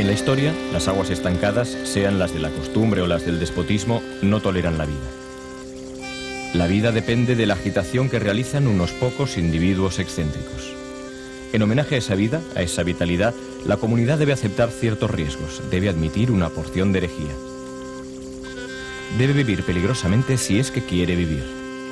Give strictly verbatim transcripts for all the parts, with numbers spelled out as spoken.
En la historia, las aguas estancadas, sean las de la costumbre o las del despotismo, no toleran la vida. La vida depende de la agitación que realizan unos pocos individuos excéntricos. En homenaje a esa vida, a esa vitalidad, la comunidad debe aceptar ciertos riesgos, debe admitir una porción de herejía. Debe vivir peligrosamente si es que quiere vivir.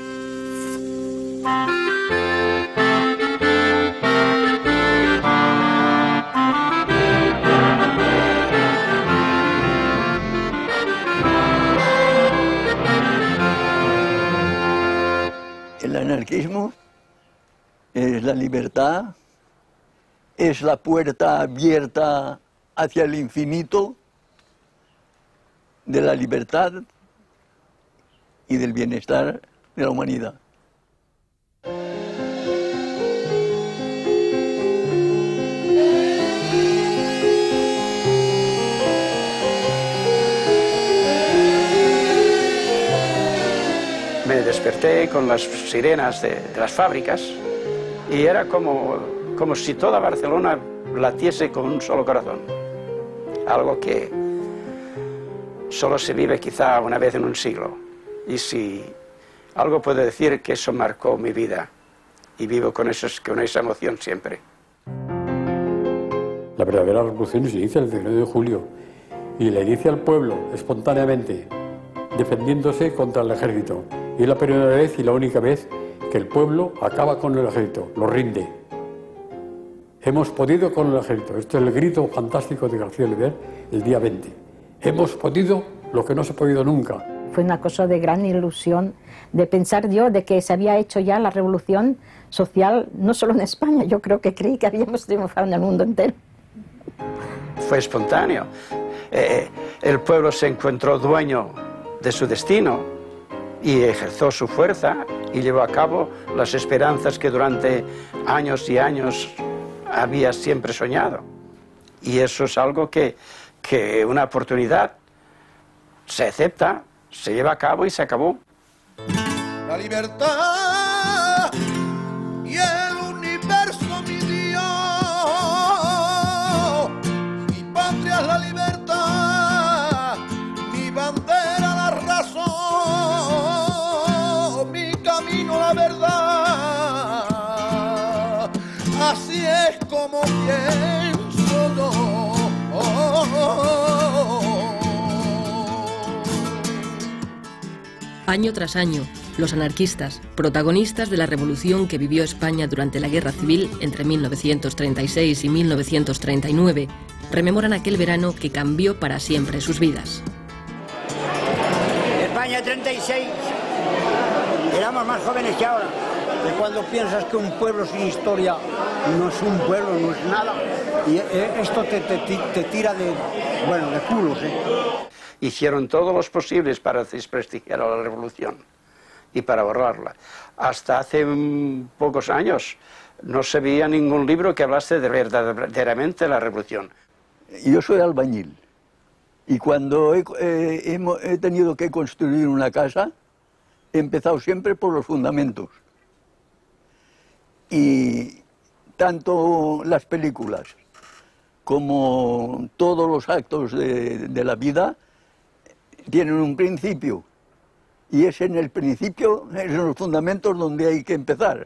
El anarquismo es la libertad, es la puerta abierta hacia el infinito de la libertad y del bienestar de la humanidad. Me desperté con las sirenas de, de las fábricas y era como, como si toda Barcelona latiese con un solo corazón. Algo que solo se vive quizá una vez en un siglo. Y si algo puedo decir, que eso marcó mi vida y vivo con, esos, con esa emoción siempre. La verdadera revolución se inicia el diecinueve de julio y la inicia el pueblo espontáneamente, defendiéndose contra el ejército. Y es la primera vez y la única vez que el pueblo acaba con el ejército, lo rinde. Hemos podido con el ejército. Esto es el grito fantástico de García Oliver el día veinte. Hemos podido lo que no se ha podido nunca. Fue una cosa de gran ilusión, de pensar yo de que se había hecho ya la revolución social, no solo en España, yo creo que creí que habíamos triunfado en el mundo entero. Fue espontáneo. Eh, el pueblo se encontró dueño de su destino y ejerció su fuerza y llevó a cabo las esperanzas que durante años y años había siempre soñado. Y eso es algo que, que una oportunidad se acepta, se lleva a cabo y se acabó. La libertad y el universo, mi Dios, mi patria es la libertad, mi bandera la razón, mi camino la verdad, así es como pienso yo. Año tras año, los anarquistas, protagonistas de la revolución que vivió España durante la Guerra Civil entre mil novecientos treinta y seis y mil novecientos treinta y nueve, rememoran aquel verano que cambió para siempre sus vidas. España treinta y seis, éramos más jóvenes que ahora. De cuando piensas que un pueblo sin historia no es un pueblo, no es nada, y esto te, te, te tira de, bueno, de culos, ¿eh? Hicieron todos los posibles para desprestigiar a la revolución y para borrarla. Hasta hace um, pocos años no se veía ningún libro que hablase de verdaderamente la revolución. Yo soy albañil y cuando he, eh, hemos, he tenido que construir una casa, he empezado siempre por los fundamentos. Y tanto las películas como todos los actos de, de la vida tienen un principio, y es en el principio, es en los fundamentos donde hay que empezar.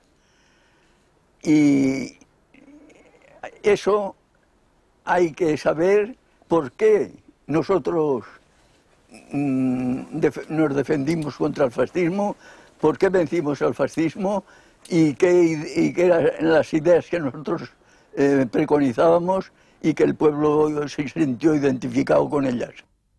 Y eso hay que saber por qué nosotros mm, def nos defendimos contra el fascismo, por qué vencimos al fascismo y qué, y qué eran las ideas que nosotros eh, preconizábamos y que el pueblo se sintió identificado con ellas.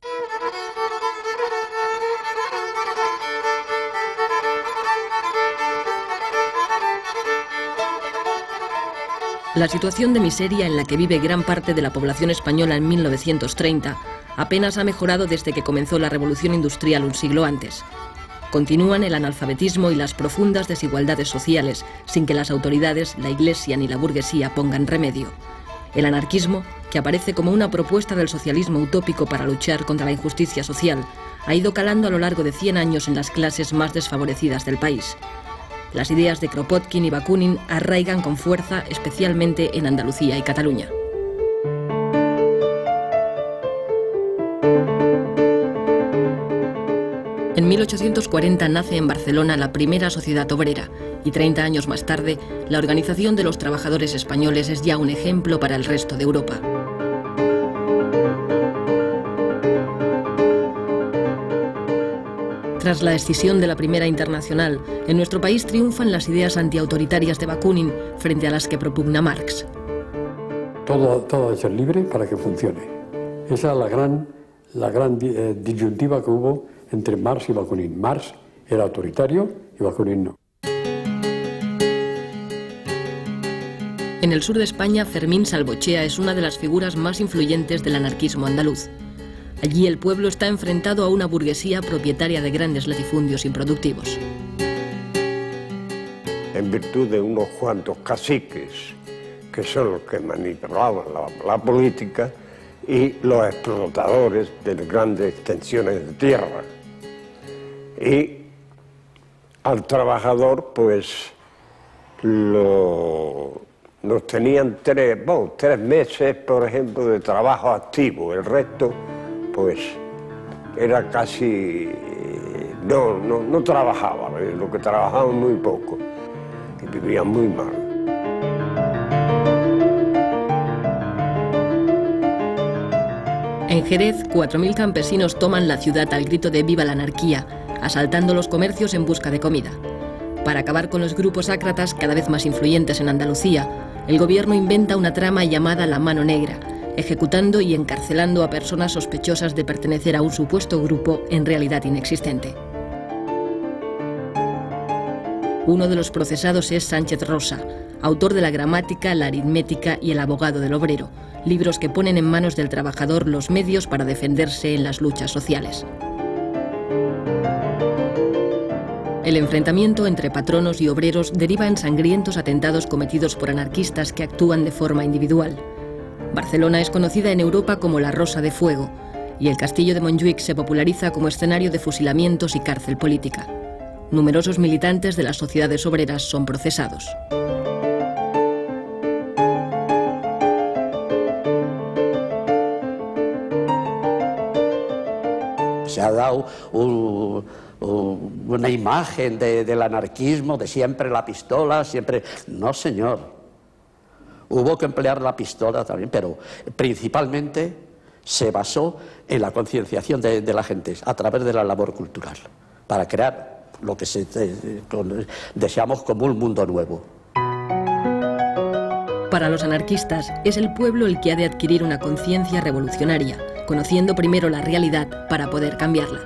La situación de miseria en la que vive gran parte de la población española en mil novecientos treinta apenas ha mejorado desde que comenzó la revolución industrial un siglo antes. Continúan el analfabetismo y las profundas desigualdades sociales, sin que las autoridades, la Iglesia ni la burguesía pongan remedio. El anarquismo, que aparece como una propuesta del socialismo utópico para luchar contra la injusticia social, ha ido calando a lo largo de cien años en las clases más desfavorecidas del país. Las ideas de Kropotkin y Bakunin arraigan con fuerza, especialmente en Andalucía y Cataluña. En mil ochocientos cuarenta nace en Barcelona la primera sociedad obrera y treinta años más tarde la Organización de los Trabajadores Españoles es ya un ejemplo para el resto de Europa. Tras la escisión de la Primera Internacional, en nuestro país triunfan las ideas antiautoritarias de Bakunin frente a las que propugna Marx. Todo, todo ha de ser libre para que funcione. Esa es la gran, la gran eh, disyuntiva que hubo entre Marx y Bakunin. Marx era autoritario y Bakunin no. En el sur de España, Fermín Salvochea es una de las figuras más influyentes del anarquismo andaluz. Allí el pueblo está enfrentado a una burguesía propietaria de grandes latifundios improductivos. En virtud de unos cuantos caciques, que son los que manipulaban la, la política, y los explotadores de grandes extensiones de tierra. Y al trabajador, pues, lo, nos tenían tres, bueno, tres meses, por ejemplo, de trabajo activo. El resto, pues, era casi... No, no, no trabajaba, lo que trabajaban muy poco, y vivían muy mal. En Jerez, cuatro mil campesinos toman la ciudad al grito de «Viva la anarquía», asaltando los comercios en busca de comida. Para acabar con los grupos ácratas cada vez más influyentes en Andalucía, el gobierno inventa una trama llamada la Mano Negra, ejecutando y encarcelando a personas sospechosas de pertenecer a un supuesto grupo en realidad inexistente. Uno de los procesados es Sánchez Rosa, autor de la Gramática, la Aritmética y el Abogado del Obrero, libros que ponen en manos del trabajador los medios para defenderse en las luchas sociales. El enfrentamiento entre patronos y obreros deriva en sangrientos atentados cometidos por anarquistas que actúan de forma individual. Barcelona es conocida en Europa como la Rosa de Fuego, y el castillo de Montjuïc se populariza como escenario de fusilamientos y cárcel política. Numerosos militantes de las sociedades obreras son procesados. Se ha dado un, un, una imagen de, del anarquismo, de siempre la pistola, siempre... No, señor. Hubo que emplear la pistola también, pero principalmente se basó en la concienciación de, de la gente a través de la labor cultural, para crear lo que se, eh, con, deseamos como un mundo nuevo. Para los anarquistas, es el pueblo el que ha de adquirir una conciencia revolucionaria, conociendo primero la realidad para poder cambiarla.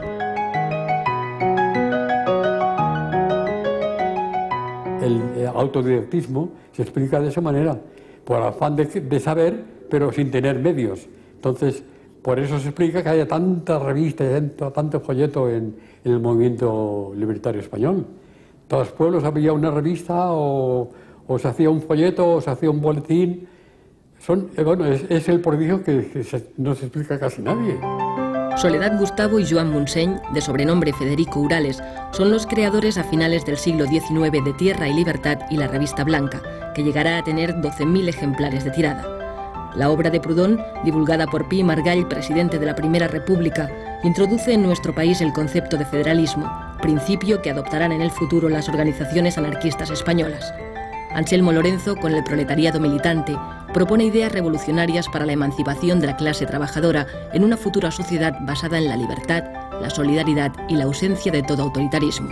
El autodidactismo se explica de esa manera, por afán de, de saber, pero sin tener medios. Entonces, por eso se explica que haya tanta revista y tanto, tanto folleto en, en el movimiento libertario español. En todos los pueblos había una revista o, o se hacía un folleto o se hacía un boletín. Son, bueno, es, es el prodigio que, que se, no se explica casi nadie. Soledad Gustavo y Joan Montseny, de sobrenombre Federico Urales, son los creadores a finales del siglo diecinueve de Tierra y Libertad y la Revista Blanca, que llegará a tener doce mil ejemplares de tirada. La obra de Proudhon, divulgada por Pi Margall, presidente de la Primera República, introduce en nuestro país el concepto de federalismo, principio que adoptarán en el futuro las organizaciones anarquistas españolas. Anselmo Lorenzo, con el proletariado militante, propone ideas revolucionarias para la emancipación de la clase trabajadora en una futura sociedad basada en la libertad, la solidaridad y la ausencia de todo autoritarismo.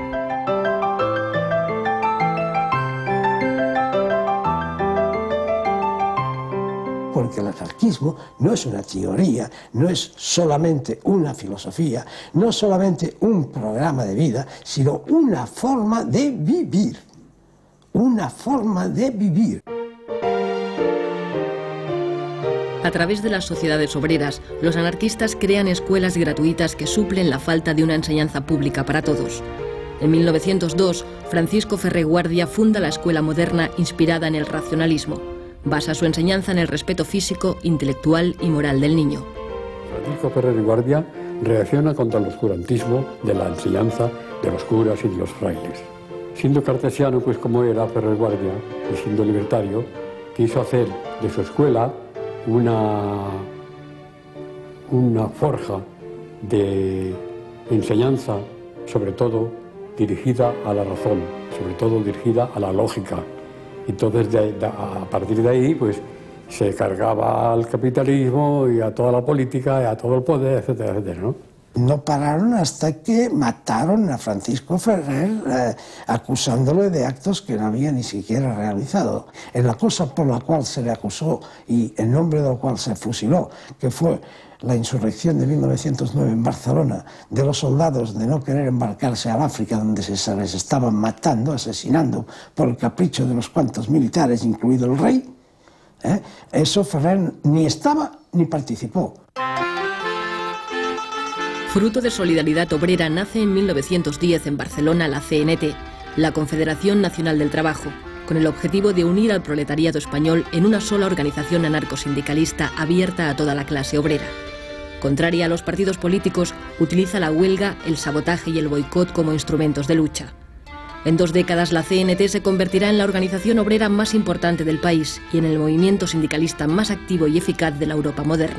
Porque el anarquismo no es una teoría, no es solamente una filosofía, no es solamente un programa de vida, sino una forma de vivir. Una forma de vivir. A través de las sociedades obreras, los anarquistas crean escuelas gratuitas que suplen la falta de una enseñanza pública para todos. En mil novecientos dos, Francisco Ferrer Guardia funda la escuela moderna inspirada en el racionalismo. Basa su enseñanza en el respeto físico, intelectual y moral del niño. Francisco Ferrer Guardia reacciona contra el oscurantismo de la enseñanza de los curas y de los frailes. Siendo cartesiano, pues como era Ferrer Guardia, y siendo libertario, quiso hacer de su escuela una, una forja de, enseñanza, sobre todo dirigida a la razón, sobre todo dirigida a la lógica. Entonces, de, de, a partir de ahí, pues, se cargaba al capitalismo y a toda la política y a todo el poder, etcétera, etcétera, ¿no? No pararon hasta que mataron a Francisco Ferrer, eh, acusándole de actos que no había ni siquiera realizado. En la cosa por la cual se le acusó y en nombre de la cual se fusiló, que fue la insurrección de mil novecientos nueve en Barcelona, de los soldados de no querer embarcarse al África, donde se les estaban matando, asesinando por el capricho de unos cuantos militares, incluido el rey, ¿eh? Eso Ferrer ni estaba ni participó. Fruto de Solidaridad Obrera nace en mil novecientos diez en Barcelona la C N T, la Confederación Nacional del Trabajo, con el objetivo de unir al proletariado español en una sola organización anarcosindicalista abierta a toda la clase obrera. Contraria a los partidos políticos, utiliza la huelga, el sabotaje y el boicot como instrumentos de lucha. En dos décadas la C N T se convertirá en la organización obrera más importante del país y en el movimiento sindicalista más activo y eficaz de la Europa moderna.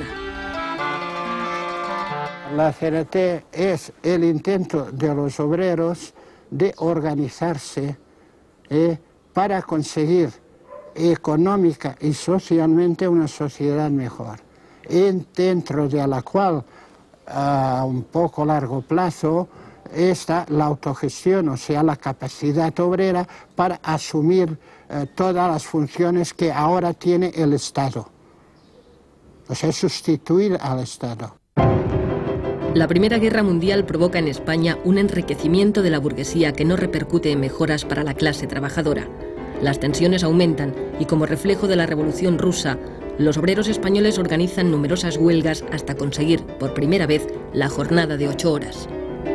La C N T es el intento de los obreros de organizarse eh, para conseguir económica y socialmente una sociedad mejor, en, dentro de la cual a un poco largo plazo está la autogestión, o sea, la capacidad obrera para asumir eh, todas las funciones que ahora tiene el Estado, o sea, sustituir al Estado. La Primera Guerra Mundial provoca en España un enriquecimiento de la burguesía que no repercute en mejoras para la clase trabajadora. Las tensiones aumentan y, como reflejo de la Revolución Rusa, los obreros españoles organizan numerosas huelgas hasta conseguir, por primera vez, la jornada de ocho horas.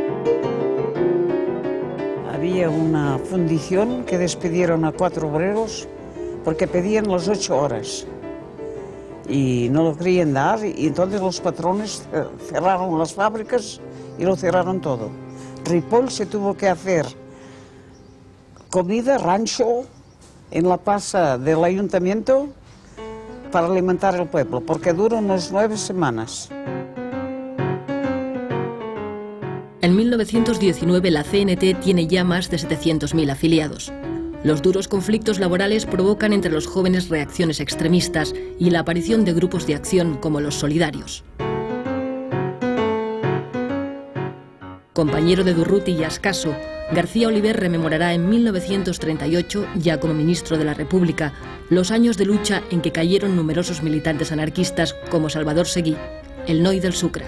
Había una fundición que despidieron a cuatro obreros porque pedían las ocho horas. Y no lo querían dar, y entonces los patrones cerraron las fábricas y lo cerraron todo. Ripoll se tuvo que hacer comida, rancho, en la plaza del ayuntamiento para alimentar al pueblo, porque duró unas nueve semanas. En mil novecientos diecinueve la C N T tiene ya más de setecientos mil afiliados. Los duros conflictos laborales provocan entre los jóvenes reacciones extremistas y la aparición de grupos de acción como los solidarios. Compañero de Durruti y Ascaso, García Oliver rememorará en mil novecientos treinta y ocho, ya como ministro de la República, los años de lucha en que cayeron numerosos militantes anarquistas como Salvador Seguí, el Noi del Sucre.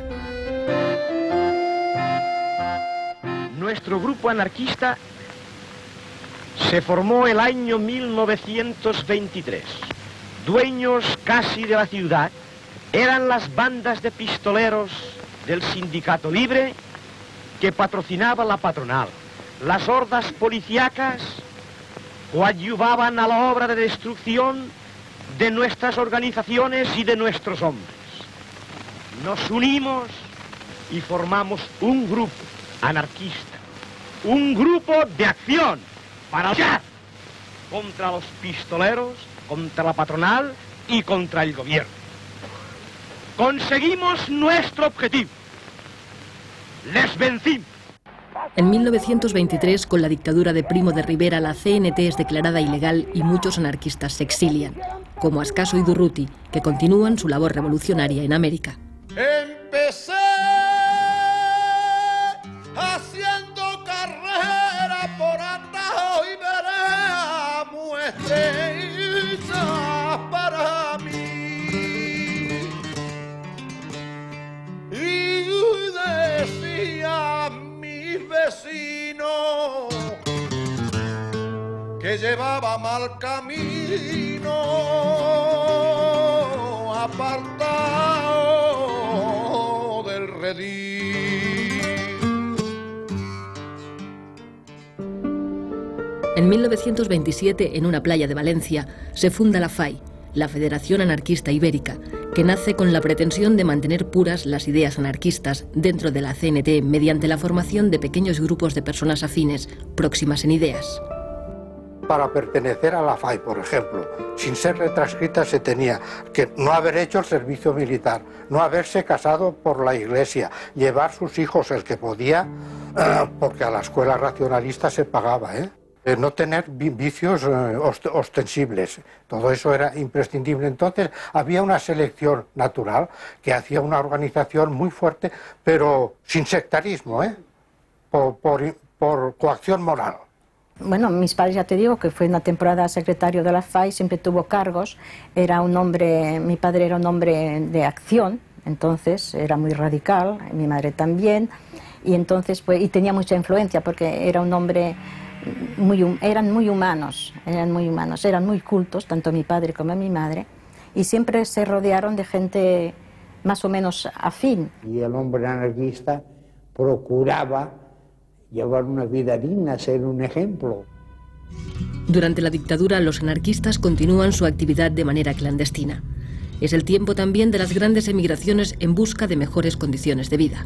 Nuestro grupo anarquista se formó el año mil novecientos veintitrés. Dueños casi de la ciudad eran las bandas de pistoleros del Sindicato Libre que patrocinaba la patronal. Las hordas policíacas coadyuvaban a la obra de destrucción de nuestras organizaciones y de nuestros hombres. Nos unimos y formamos un grupo anarquista, un grupo de acción para luchar contra los pistoleros, contra la patronal y contra el gobierno. Conseguimos nuestro objetivo. Les vencimos. En mil novecientos veintitrés, con la dictadura de Primo de Rivera, la C N T es declarada ilegal y muchos anarquistas se exilian, como Ascaso y Durruti, que continúan su labor revolucionaria en América. Empecé haciendo carrera por atajo y vereda, muestreza para mí. Y decía mi vecino que llevaba mal camino, apartado del redil. En mil novecientos veintisiete, en una playa de Valencia, se funda la F A I, la Federación Anarquista Ibérica, que nace con la pretensión de mantener puras las ideas anarquistas dentro de la C N T mediante la formación de pequeños grupos de personas afines, próximas en ideas. para pertenecer a la F A I, por ejemplo, sin ser retranscrita, se tenía que no haber hecho el servicio militar, no haberse casado por la Iglesia, llevar sus hijos el que podía, eh, porque a la escuela racionalista se pagaba, ¿eh? Eh, no tener vicios eh, ost ostensibles, todo eso era imprescindible. Entonces había una selección natural que hacía una organización muy fuerte, pero sin sectarismo, ¿eh? por, por, por coacción moral. Bueno, mis padres, ya te digo, que fue una temporada secretario de la F A I, siempre tuvo cargos, era un hombre, mi padre era un hombre de acción, entonces era muy radical, mi madre también, y entonces pues, y tenía mucha influencia porque era un hombre muy, eran muy humanos, eran muy humanos, eran muy cultos, tanto mi padre como mi madre, y siempre se rodearon de gente más o menos afín. Y el hombre anarquista procuraba llevar una vida digna, ser un ejemplo. Durante la dictadura, los anarquistas continúan su actividad de manera clandestina. Es el tiempo también de las grandes emigraciones en busca de mejores condiciones de vida.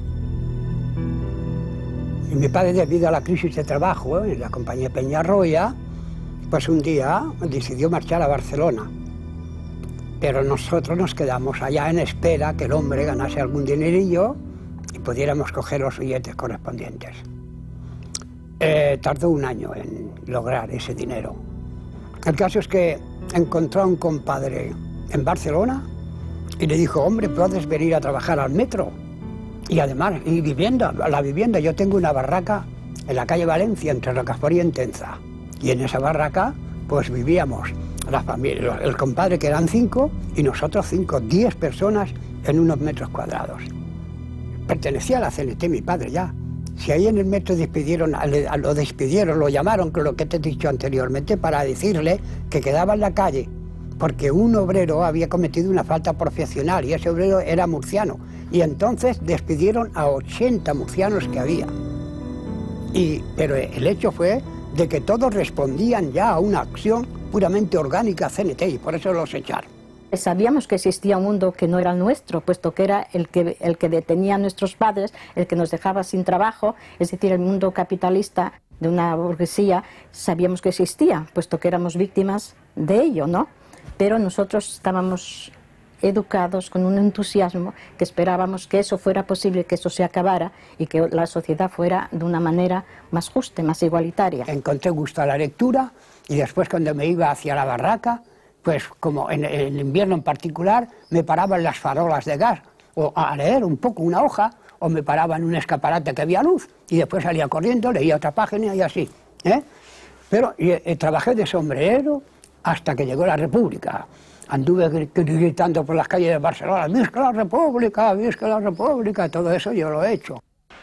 Y mi padre, debido a la crisis de trabajo en la compañía Peñarroya, pues un día decidió marchar a Barcelona. Pero nosotros nos quedamos allá en espera que el hombre ganase algún dinerillo y pudiéramos coger los billetes correspondientes. Eh, tardó un año en lograr ese dinero. El caso es que encontró a un compadre en Barcelona y le dijo, hombre, puedes venir a trabajar al metro. Y además, y vivienda, la vivienda, yo tengo una barraca en la calle Valencia, entre Rocafort y Entenza. Y en esa barraca, pues vivíamos la familia, el compadre, que eran cinco, y nosotros cinco, diez personas en unos metros cuadrados. Pertenecía a la C N T, mi padre ya. Si ahí en el metro despidieron, lo despidieron, lo llamaron, con lo que te he dicho anteriormente, para decirle que quedaba en la calle, porque un obrero había cometido una falta profesional y ese obrero era murciano. Y entonces despidieron a ochenta murcianos que había. Y, pero el hecho fue de que todos respondían ya a una acción puramente orgánica C N T y por eso los echaron. Sabíamos que existía un mundo que no era el nuestro, puesto que era el que, el que detenía a nuestros padres, el que nos dejaba sin trabajo, es decir, el mundo capitalista de una burguesía, sabíamos que existía, puesto que éramos víctimas de ello, ¿no? Pero nosotros estábamos educados con un entusiasmo que esperábamos que eso fuera posible, que eso se acabara y que la sociedad fuera de una manera más justa, más igualitaria. Encontré gusto a la lectura y después, cuando me iba hacia la barraca, pues como en el invierno en particular, me paraba en las farolas de gas, o a leer un poco una hoja, o me paraba en un escaparate que había luz, y después salía corriendo, leía otra página y así, ¿eh? Pero y, eh, trabajé de sombrerero hasta que llegó la República. Anduve gritando por las calles de Barcelona, ¡Visca la República! ¡Visca la República! Todo eso yo lo he hecho.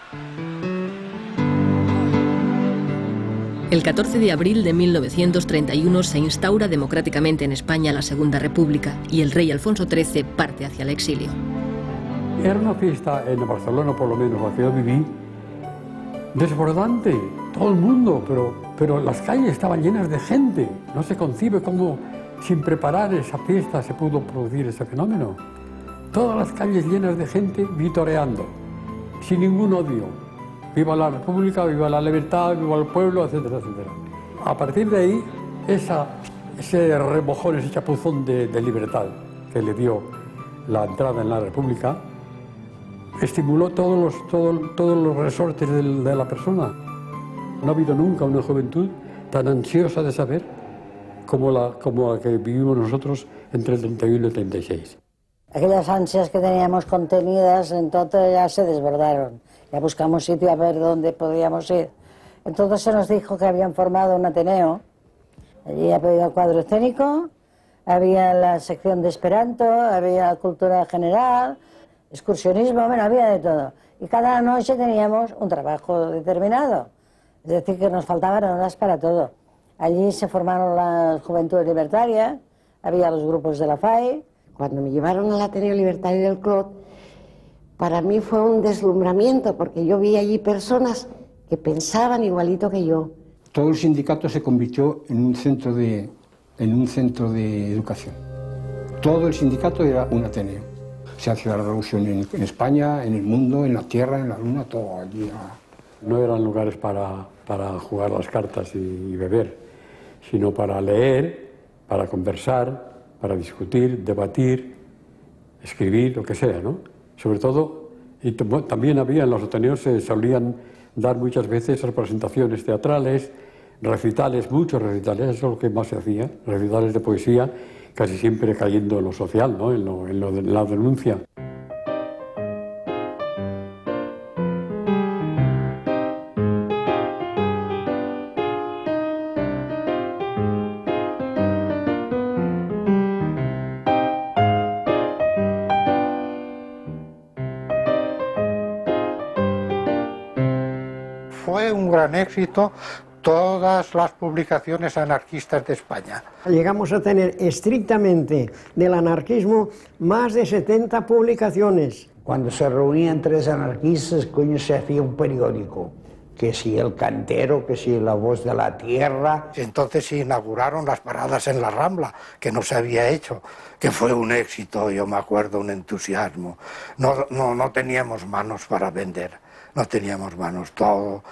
El catorce de abril de mil novecientos treinta y uno se instaura democráticamente en España la Segunda República y el rey Alfonso trece parte hacia el exilio. Era una fiesta en Barcelona, por lo menos, la que yo viví, desbordante, todo el mundo, pero, pero las calles estaban llenas de gente. No se concibe cómo sin preparar esa fiesta se pudo producir ese fenómeno. Todas las calles llenas de gente vitoreando, sin ningún odio. Viva la República, viva la libertad, viva el pueblo, etcétera, etcétera. A partir de ahí, esa, ese remojón, ese chapuzón de, de libertad que le dio la entrada en la República, estimuló todos los, todo, todos los resortes de, de la persona. No ha habido nunca una juventud tan ansiosa de saber como la, como la que vivimos nosotros entre el treinta y uno y el treinta y seis. Aquellas ansias que teníamos contenidas, entonces ya se desbordaron. Ya buscamos sitio a ver dónde podíamos ir. Entonces se nos dijo que habían formado un Ateneo. Allí había el cuadro escénico, había la sección de Esperanto, había cultura general, excursionismo, bueno, había de todo. Y cada noche teníamos un trabajo determinado. Es decir, que nos faltaban horas para todo. Allí se formaron las Juventudes Libertarias, había los grupos de la F A I. Cuando me llevaron al Ateneo Libertario del Clot, para mí fue un deslumbramiento, porque yo vi allí personas que pensaban igualito que yo. Todo el sindicato se convirtió en un centro de, en un centro de educación. Todo el sindicato era un Ateneo. Se hacía la revolución en, en España, en el mundo, en la tierra, en la luna, todo allí. No eran lugares para, para jugar las cartas y, y beber, sino para leer, para conversar, para discutir, debatir, escribir, lo que sea, ¿no? Sobre todo, y también había en los Ateneos, se solían dar muchas veces representaciones teatrales, recitales, muchos recitales, eso es lo que más se hacía, recitales de poesía, casi siempre cayendo en lo social, ¿no? en, lo, en, lo de, en la denuncia. Fue un gran éxito todas las publicaciones anarquistas de España. Llegamos a tener estrictamente del anarquismo más de setenta publicaciones. Cuando se reunían tres anarquistas, coño, se hacía un periódico. Que si El Cantero, que si La Voz de la Tierra. Entonces se inauguraron las paradas en la Rambla, que no se había hecho, que fue un éxito, yo me acuerdo, un entusiasmo. No, no, no teníamos manos para vender. No teníamos manos, todo,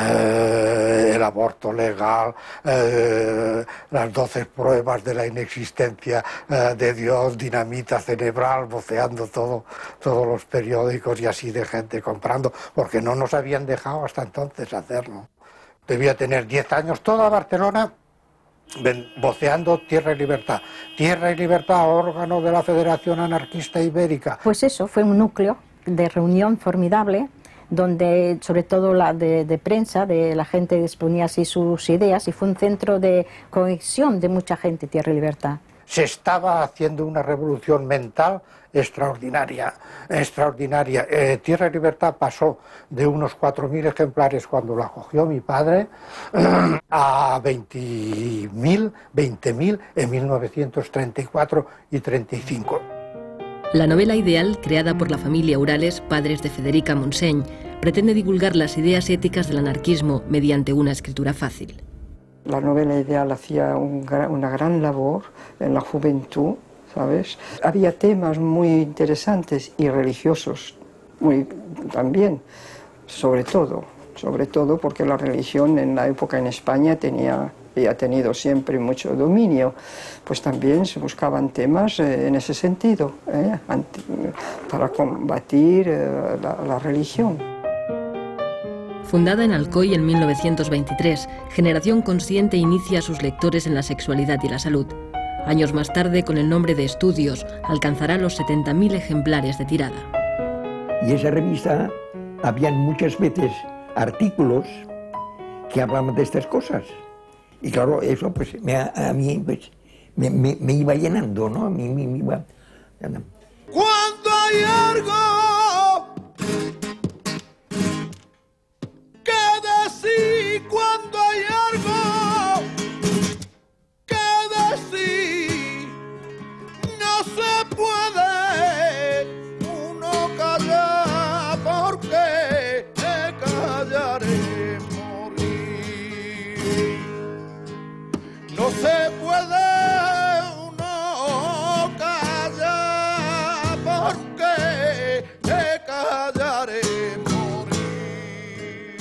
eh, el aborto legal, eh, las doce pruebas de la inexistencia eh, de Dios, dinamita cerebral, voceando todo, todos los periódicos y así de gente comprando, porque no nos habían dejado hasta entonces hacerlo. Debía tener diez años, toda Barcelona voceando Tierra y Libertad. Tierra y Libertad, órgano de la Federación Anarquista Ibérica. Pues eso, fue un núcleo de reunión formidable, donde sobre todo la de, de prensa, de la gente exponía así sus ideas, y fue un centro de conexión de mucha gente, Tierra y Libertad. Se estaba haciendo una revolución mental extraordinaria, extraordinaria. Eh, Tierra y Libertad pasó de unos cuatro mil ejemplares cuando la cogió mi padre a veinte mil en mil novecientos treinta y cuatro y treinta y cinco. La novela ideal, creada por la familia Urales, padres de Federica Montseny, pretende divulgar las ideas éticas del anarquismo mediante una escritura fácil. La novela ideal hacía un, una gran labor en la juventud, ¿sabes? Había temas muy interesantes y religiosos muy, también, sobre todo, sobre todo porque la religión en la época en España tenía y ha tenido siempre mucho dominio, pues también se buscaban temas eh, en ese sentido, eh, anti, para combatir eh, la, la religión. Fundada en Alcoy en mil novecientos veintitrés, Generación Consciente inicia a sus lectores en la sexualidad y la salud. Años más tarde, con el nombre de Estudios, alcanzará los setenta mil ejemplares de tirada. Y esa revista, habían muchas veces artículos que hablaban de estas cosas. Y claro, eso pues me, a mí pues, me, me, me iba llenando, ¿no? A mí me, me iba... Cuando hay algo que decir, cuando hay algo que decir, no se puede uno callar, porque te callaré morir. No se puede uno callar, porque te callaré morir.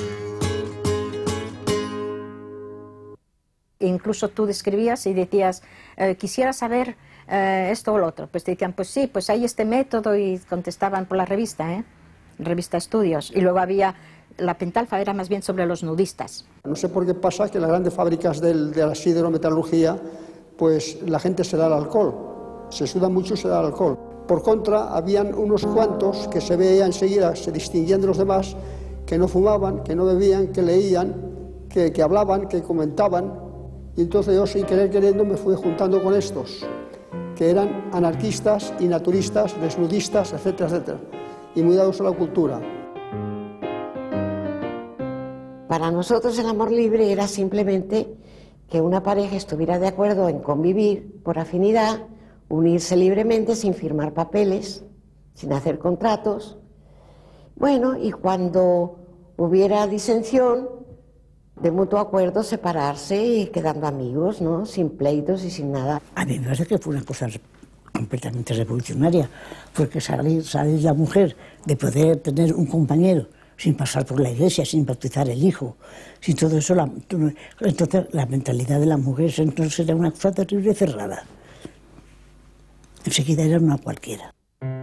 Incluso tú describías y decías, eh, quisiera saber eh, esto o lo otro. Pues te decían, pues sí, pues hay este método, y contestaban por la revista, ¿eh? Revista Estudios. Y luego había, la pentalfa era más bien sobre los nudistas. No sé por qué pasa que en las grandes fábricas del, de la siderometalurgia, pues la gente se da el alcohol, se suda mucho y se da el alcohol. Por contra, habían unos cuantos que se veían enseguida, se distinguían de los demás, que no fumaban, que no bebían, que leían, que, que hablaban, que comentaban, y entonces yo, sin querer queriendo, me fui juntando con estos, que eran anarquistas y naturistas, desnudistas, etcétera, etcétera, y muy dados a la cultura. Para nosotros el amor libre era simplemente que una pareja estuviera de acuerdo en convivir por afinidad, unirse libremente sin firmar papeles, sin hacer contratos. Bueno, y cuando hubiera disensión, de mutuo acuerdo, separarse y quedando amigos, ¿no? Sin pleitos y sin nada. A mí me parece que fue una cosa completamente revolucionaria, porque salir, salir la mujer de poder tener un compañero sin pasar por la iglesia, sin bautizar el hijo, sin todo eso, la, entonces la mentalidad de la mujer entonces era una cosa terrible cerrada. Enseguida era una cualquiera.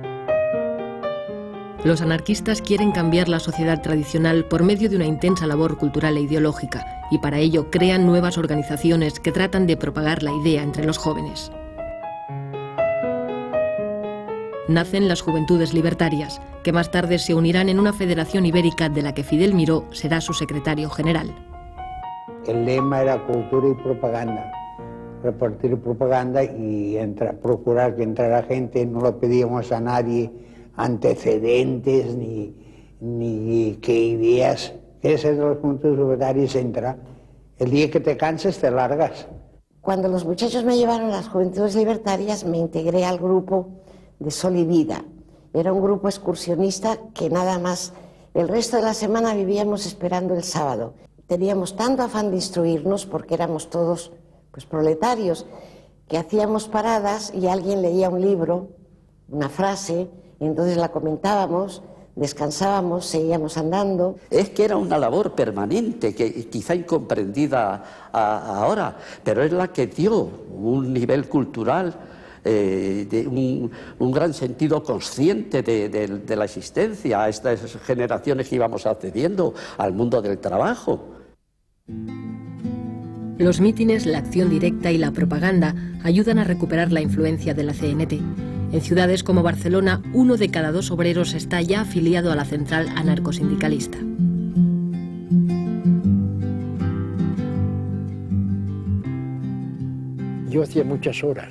Los anarquistas quieren cambiar la sociedad tradicional por medio de una intensa labor cultural e ideológica, y para ello crean nuevas organizaciones que tratan de propagar la idea entre los jóvenes. Nacen las Juventudes Libertarias, que más tarde se unirán en una federación ibérica de la que Fidel Miró será su secretario general. El lema era cultura y propaganda, repartir propaganda y entra, procurar que entrara gente, no le pedíamos a nadie antecedentes ni, ni qué ideas. ¿Quieres ser de los Juventudes Libertarias? Entra. El día que te canses te largas. Cuando los muchachos me llevaron a las Juventudes Libertarias me integré al grupo de Sol y Vida. Era un grupo excursionista que nada más el resto de la semana vivíamos esperando el sábado. Teníamos tanto afán de instruirnos porque éramos todos pues proletarios, que hacíamos paradas y alguien leía un libro, una frase, y entonces la comentábamos, descansábamos, seguíamos andando. Es que era una labor permanente, que quizá incomprendida a, ahora, pero es la que dio un nivel cultural, eh, de un, un gran sentido consciente de, de, de la existencia a estas generaciones que íbamos accediendo al mundo del trabajo. Los mítines, la acción directa y la propaganda ayudan a recuperar la influencia de la C N T. En ciudades como Barcelona, uno de cada dos obreros está ya afiliado a la central anarcosindicalista. Yo hacía muchas horas.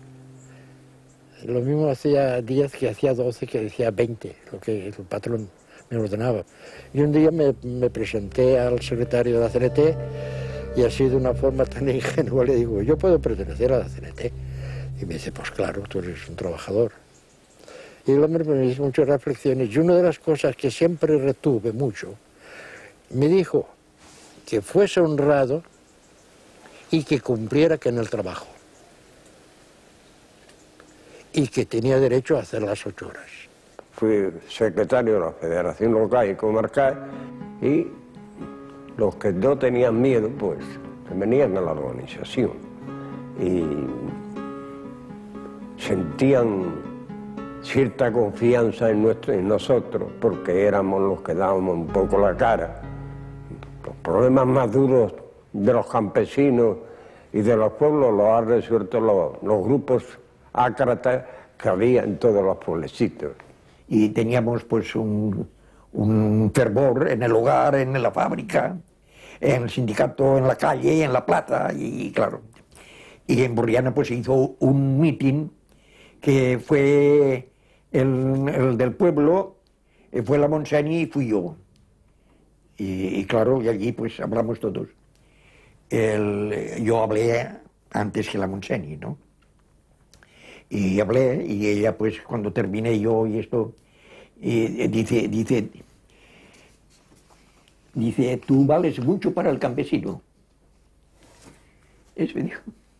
Lo mismo hacía días que hacía doce, que decía veinte, lo que el patrón me ordenaba. Y un día me, me presenté al secretario de la C N T y así de una forma tan ingenua le digo, yo puedo pertenecer a la C N T. Y me dice, pues claro, tú eres un trabajador. Y el hombre me hizo muchas reflexiones y una de las cosas que siempre retuve mucho, me dijo que fuese honrado y que cumpliera que en el trabajo. Y que tenía derecho a hacer las ocho horas. Fui secretario de la Federación Local y Comarcal y los que no tenían miedo, pues, se venían a la organización. Y sentían cierta confianza en, nuestro, en nosotros, porque éramos los que dábamos un poco la cara. Los problemas más duros de los campesinos y de los pueblos los han resuelto los, los grupos ácratas que había en todos los pueblecitos. Y teníamos pues un, un fervor en el hogar, en la fábrica, en el sindicato, en la calle, en la plaza, y claro. Y en Borriana pues se hizo un mitin que fue el, el del pueblo, fue la Montseny y fui yo. Y, y claro, y allí pues hablamos todos. El, yo hablé antes que la Montseny, ¿no? Y hablé, y ella pues cuando terminé yo y esto, y dice, dice, dice, tú vales mucho para el campesino. Eso dijo.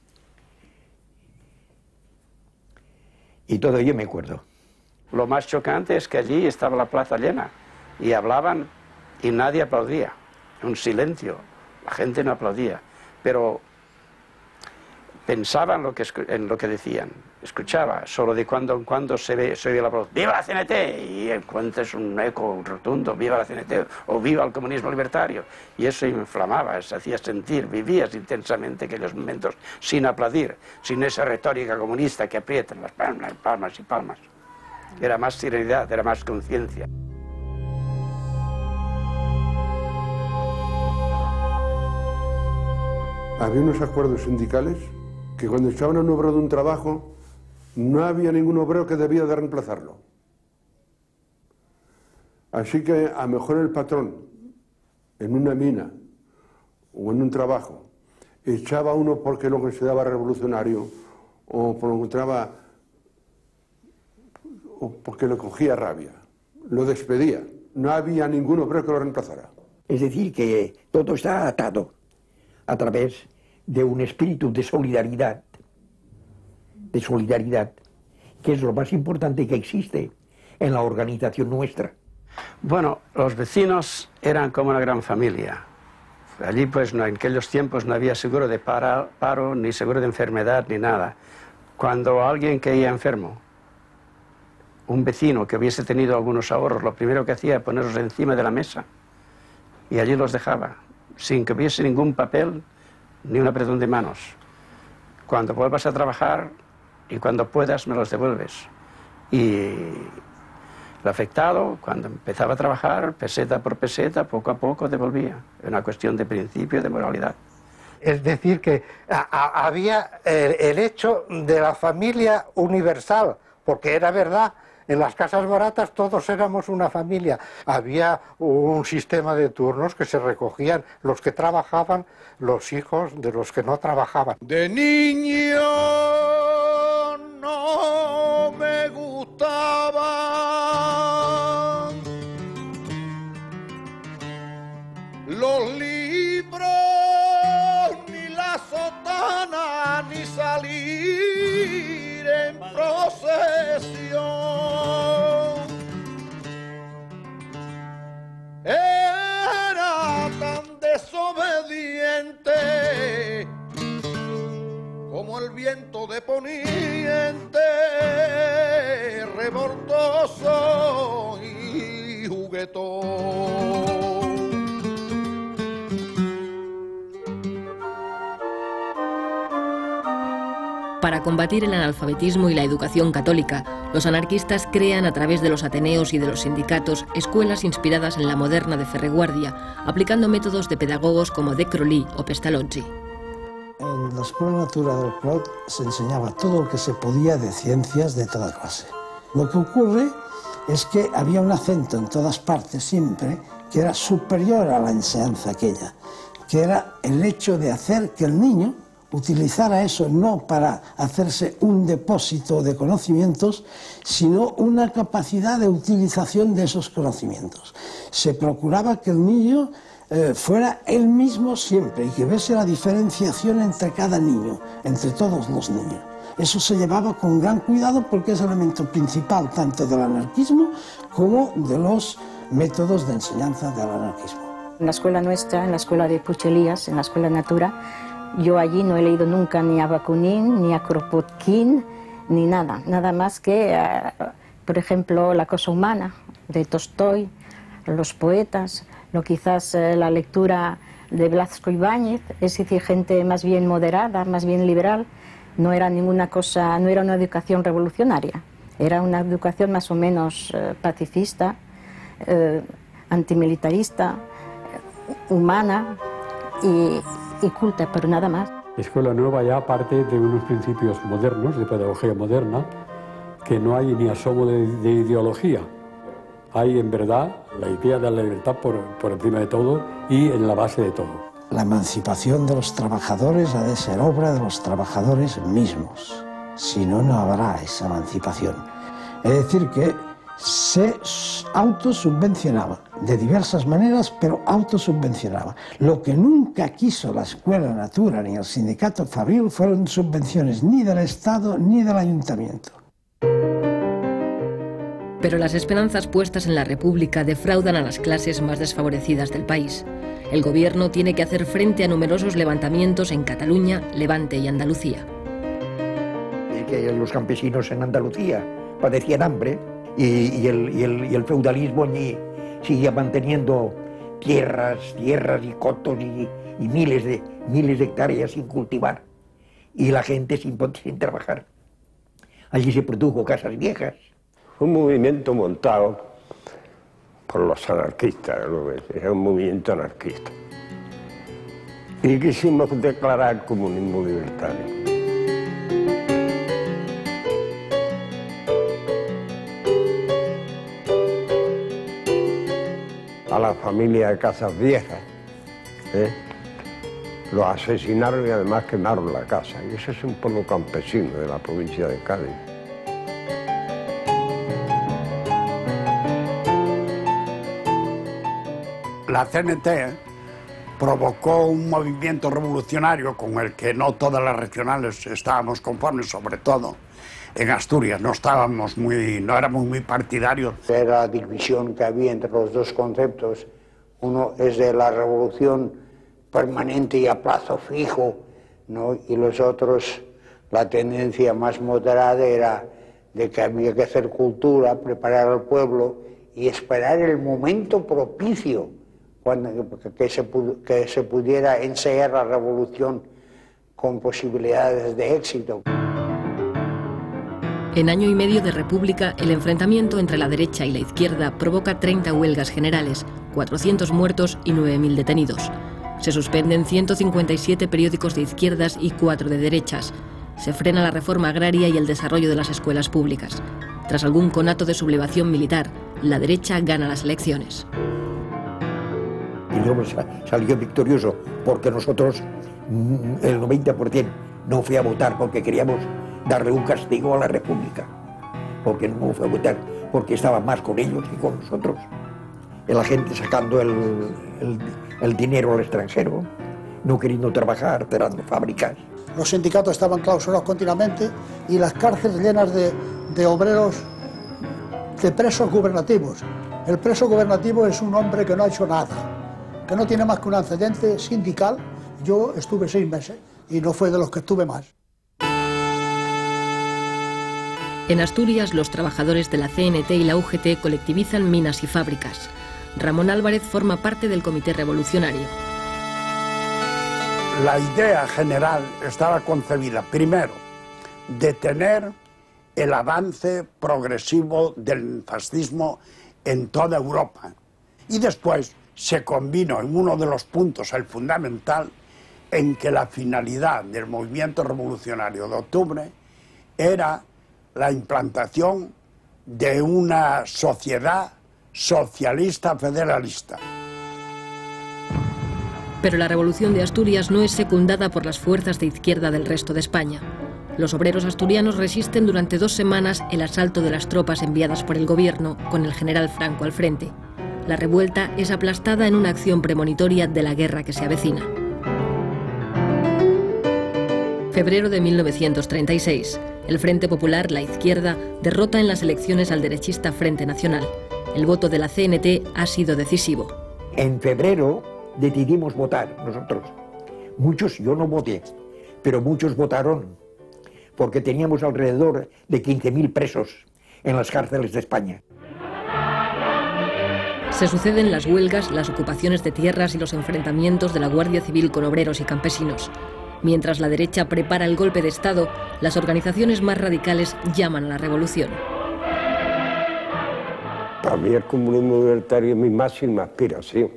Y todo ello me acuerdo. Lo más chocante es que allí estaba la plaza llena y hablaban y nadie aplaudía. Un silencio, la gente no aplaudía, pero pensaba en lo que, en lo que decían, escuchaba, solo de cuando en cuando se, ve, se oía la voz, ¡viva la C N T! Y encuentras un eco rotundo, ¡viva la C N T! O ¡viva el comunismo libertario! Y eso inflamaba, se hacía sentir, vivías intensamente aquellos momentos sin aplaudir, sin esa retórica comunista que aprietan las palmas, palmas y palmas. Era más serenidad, era más conciencia. Había unos acuerdos sindicales que cuando echaban a un obrero de un trabajo, no había ningún obrero que debía de reemplazarlo. Así que a lo mejor el patrón, en una mina o en un trabajo, echaba a uno porque lo consideraba revolucionario o porque lo encontraba o porque le cogía rabia. Lo despedía. No había ningún obrero que lo reemplazara. Es decir, que todo está atado a través de un espíritu de solidaridad, de solidaridad, que es lo más importante que existe en la organización nuestra. Bueno, los vecinos eran como una gran familia. Allí, pues, no, en aquellos tiempos no había seguro de para, paro, ni seguro de enfermedad, ni nada. Cuando alguien caía enfermo, un vecino que hubiese tenido algunos ahorros, lo primero que hacía era ponerlos encima de la mesa y allí los dejaba, sin que hubiese ningún papel ni un apretón de manos. Cuando vuelvas a trabajar y cuando puedas me los devuelves. Y el afectado, cuando empezaba a trabajar, peseta por peseta, poco a poco devolvía. Era una cuestión de principio, de moralidad. Es decir, que a, a, había el, el hecho de la familia universal, porque era verdad, en las casas baratas todos éramos una familia. Había un sistema de turnos que se recogían los que trabajaban, los hijos de los que no trabajaban. De niño no me gustaban los libros, ni la sotana, ni salir en procesión. Era tan desobediente como el viento de poniente, revoltoso y juguetón. Para combatir el analfabetismo y la educación católica, los anarquistas crean a través de los ateneos y de los sindicatos escuelas inspiradas en la moderna de Ferreguardia, aplicando métodos de pedagogos como De Crolí o Pestalozzi. En la Escuela Natura del Clot se enseñaba todo lo que se podía de ciencias de toda clase. Lo que ocurre es que había un acento en todas partes siempre que era superior a la enseñanza aquella, que era el hecho de hacer que el niño utilizara eso no para hacerse un depósito de conocimientos, sino una capacidad de utilización de esos conocimientos. Se procuraba que el niño eh, fuera él mismo siempre y que viese la diferenciación entre cada niño, entre todos los niños. Eso se llevaba con gran cuidado porque es el elemento principal tanto del anarquismo como de los métodos de enseñanza del anarquismo. En la escuela nuestra, en la escuela de Puchelías, en la escuela Natura, yo allí no he leído nunca ni a Bakunin, ni a Kropotkin, ni nada. Nada más que, uh, por ejemplo, La cosa humana, de Tolstoy, los poetas, lo quizás uh, la lectura de Blasco Ibáñez, es decir, gente más bien moderada, más bien liberal. No era ninguna cosa, no era una educación revolucionaria, era una educación más o menos uh, pacifista, uh, antimilitarista, uh, humana y... y culta, pero nada más. Escuela Nueva ya parte de unos principios modernos, de pedagogía moderna, que no hay ni asomo de, de ideología. Hay en verdad la idea de la libertad por, por encima de todo y en la base de todo. La emancipación de los trabajadores ha de ser obra de los trabajadores mismos, si no, no habrá esa emancipación. Es decir, que se autosubvencionaba de diversas maneras, pero autosubvencionaba. Lo que nunca quiso la Escuela Natura ni el sindicato Fabril fueron subvenciones ni del Estado ni del Ayuntamiento. Pero las esperanzas puestas en la República defraudan a las clases más desfavorecidas del país. El gobierno tiene que hacer frente a numerosos levantamientos en Cataluña, Levante y Andalucía. Es que los campesinos en Andalucía padecían hambre. Y, y, el, y, el, y el feudalismo allí seguía manteniendo tierras, tierras y cotos y, y miles, de, miles de hectáreas sin cultivar y la gente sin, sin trabajar. Allí se produjo casas viejas. Un movimiento montado por los anarquistas, era un movimiento anarquista. Y quisimos declarar comunismo libertario. A la familia de Casas Viejas, ¿eh? Los asesinaron y además quemaron la casa. Y ese es un pueblo campesino de la provincia de Cádiz. La C N T provocó un movimiento revolucionario con el que no todas las regionales estábamos conformes, sobre todo en Asturias, no estábamos muy, no éramos muy partidarios. Era la división que había entre los dos conceptos. Uno es de la revolución permanente y a plazo fijo, ¿no? Y los otros, la tendencia más moderada era de que había que hacer cultura, preparar al pueblo y esperar el momento propicio cuando, que, se, que se pudiera ensayar la revolución con posibilidades de éxito. En año y medio de república, el enfrentamiento entre la derecha y la izquierda provoca treinta huelgas generales, cuatrocientos muertos y nueve mil detenidos. Se suspenden ciento cincuenta y siete periódicos de izquierdas y cuatro de derechas. Se frena la reforma agraria y el desarrollo de las escuelas públicas. Tras algún conato de sublevación militar, la derecha gana las elecciones. Y luego salió victorioso porque nosotros, el noventa por ciento, no fui a votar porque queríamos darle un castigo a la República, porque no fue a votar, porque estaba más con ellos que con nosotros. Y la gente sacando el, el, el dinero al extranjero, no queriendo trabajar, cerrando fábricas. Los sindicatos estaban clausurados continuamente y las cárceles llenas de, de obreros, de presos gubernativos. El preso gubernativo es un hombre que no ha hecho nada, que no tiene más que un antecedente sindical. Yo estuve seis meses y no fue de los que estuve más. En Asturias, los trabajadores de la C N T y la U G T colectivizan minas y fábricas. Ramón Álvarez forma parte del Comité Revolucionario. La idea general estaba concebida, primero, detener el avance progresivo del fascismo en toda Europa. Y después se combinó en uno de los puntos, el fundamental, en que la finalidad del movimiento revolucionario de octubre era la implantación de una sociedad socialista federalista. Pero la revolución de Asturias no es secundada por las fuerzas de izquierda del resto de España. Los obreros asturianos resisten durante dos semanas el asalto de las tropas enviadas por el gobierno, con el general Franco al frente. La revuelta es aplastada en una acción premonitoria de la guerra que se avecina. Febrero de mil novecientos treinta y seis. El Frente Popular, la izquierda, derrota en las elecciones al derechista Frente Nacional. El voto de la C N T ha sido decisivo. En febrero decidimos votar nosotros. Muchos, yo no voté, pero muchos votaron, porque teníamos alrededor de quince mil presos en las cárceles de España. Se suceden las huelgas, las ocupaciones de tierras y los enfrentamientos de la Guardia Civil con obreros y campesinos. Mientras la derecha prepara el golpe de Estado, las organizaciones más radicales llaman a la revolución. Para mí el comunismo libertario es mi máxima aspiración.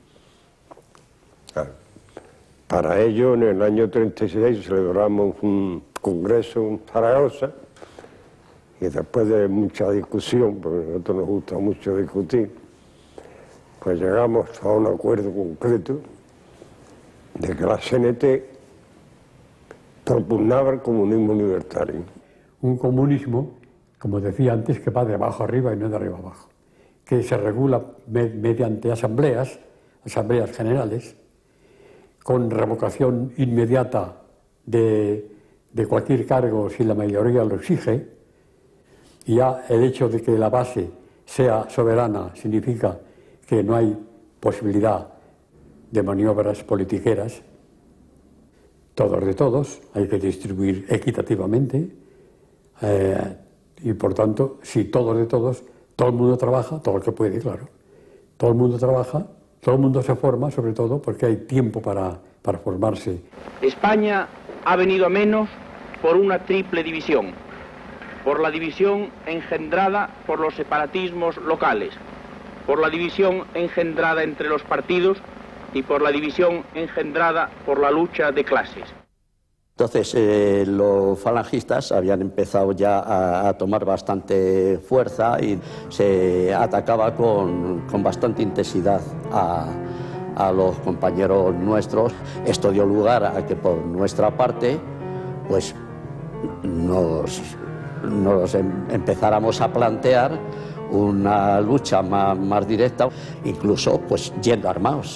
Para ello, en el año treinta y seis celebramos un congreso en Zaragoza y después de mucha discusión, porque a nosotros nos gusta mucho discutir, pues llegamos a un acuerdo concreto de que la C N T propugnaba el comunismo libertario. Un comunismo, como decía antes, que va de abajo arriba y no de arriba abajo, que se regula me mediante asambleas, asambleas generales, con revocación inmediata de, de cualquier cargo si la mayoría lo exige, y ya el hecho de que la base sea soberana significa que no hay posibilidad de maniobras politiqueras. Todos de todos, hay que distribuir equitativamente eh, y por tanto, si todos de todos, todo el mundo trabaja, todo el que puede, claro. Todo el mundo trabaja, todo el mundo se forma, sobre todo porque hay tiempo para, para formarse. España ha venido a menos por una triple división. Por la división engendrada por los separatismos locales, por la división engendrada entre los partidos y por la división engendrada por la lucha de clases. Entonces, eh, los falangistas habían empezado ya a, a tomar bastante fuerza y se atacaba con, con bastante intensidad a, a los compañeros nuestros. Esto dio lugar a que por nuestra parte, pues, nos, nos em, empezáramos a plantear una lucha más, más directa, incluso pues yendo armados.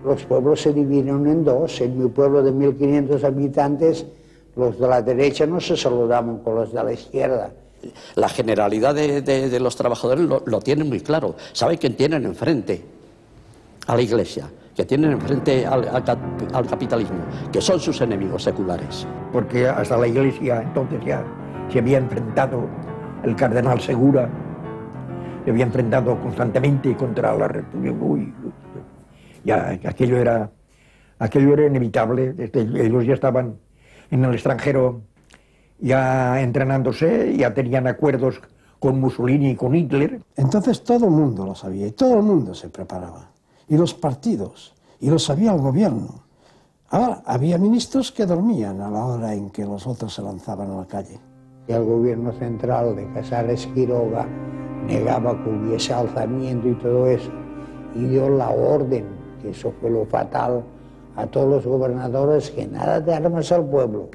Los pueblos se dividieron en dos. En mi pueblo de mil quinientos habitantes, los de la derecha no se saludaban con los de la izquierda. La generalidad de, de, de los trabajadores lo, lo tienen muy claro. Saben quién tienen enfrente a la Iglesia, que tienen enfrente al, al, al capitalismo, que son sus enemigos seculares. Porque hasta la Iglesia entonces ya se había enfrentado el cardenal Segura, se había enfrentado constantemente contra la República. Uy, ya aquello era, aquello era inevitable. Ellos ya estaban en el extranjero ya entrenándose, ya tenían acuerdos con Mussolini y con Hitler. Entonces todo el mundo lo sabía y todo el mundo se preparaba. Y los partidos, y lo sabía el gobierno. Ahora, había ministros que dormían a la hora en que los otros se lanzaban a la calle. Y el gobierno central de Casares Quiroga negaba que hubiese alzamiento y todo eso, y dio la orden, que eso fue lo fatal, a todos los gobernadores, que nada de armas al pueblo.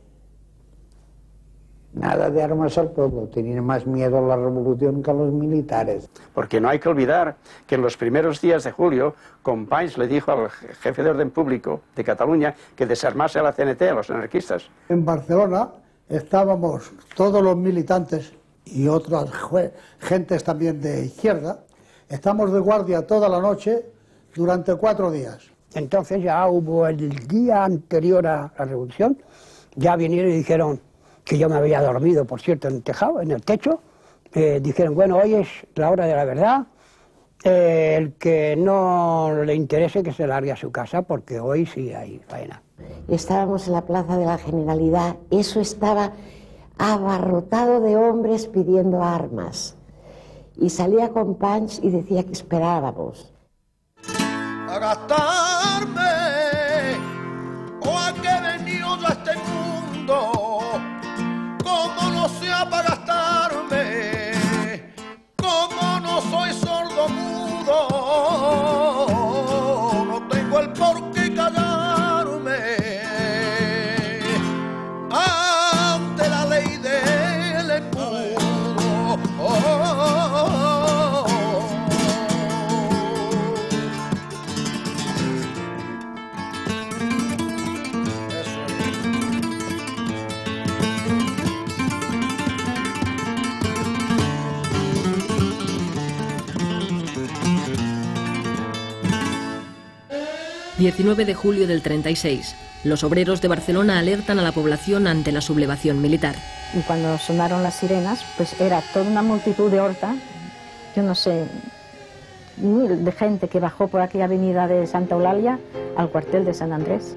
Nada de armas al pueblo, tenían más miedo a la revolución que a los militares. Porque no hay que olvidar que en los primeros días de julio, Companys le dijo al jefe de orden público de Cataluña que desarmase a la C N T, a los anarquistas. En Barcelona estábamos todos los militantes y otras gentes también de izquierda, estamos de guardia toda la noche durante cuatro días. Entonces ya hubo el día anterior a la revolución, ya vinieron y dijeron que yo me había dormido, por cierto, en el tejado, en el techo. Eh, dijeron, bueno, hoy es la hora de la verdad, eh, el que no le interese que se largue a su casa, porque hoy sí hay faena. Estábamos en la Plaza de la Generalidad, eso estaba abarrotado de hombres pidiendo armas. Y salía Companys y decía que esperábamos. A gastarme, o a que he venido a este mundo, como no sea para gastarme, como no soy sordo mudo, no tengo el por qué callarme ante la ley del embudo. Oh, oh, oh, oh. diecinueve de julio del treinta y seis. Los obreros de Barcelona alertan a la población ante la sublevación militar. Y cuando sonaron las sirenas, pues era toda una multitud de horta, yo no sé, mil de gente que bajó por aquella avenida de Santa Eulalia al cuartel de San Andrés.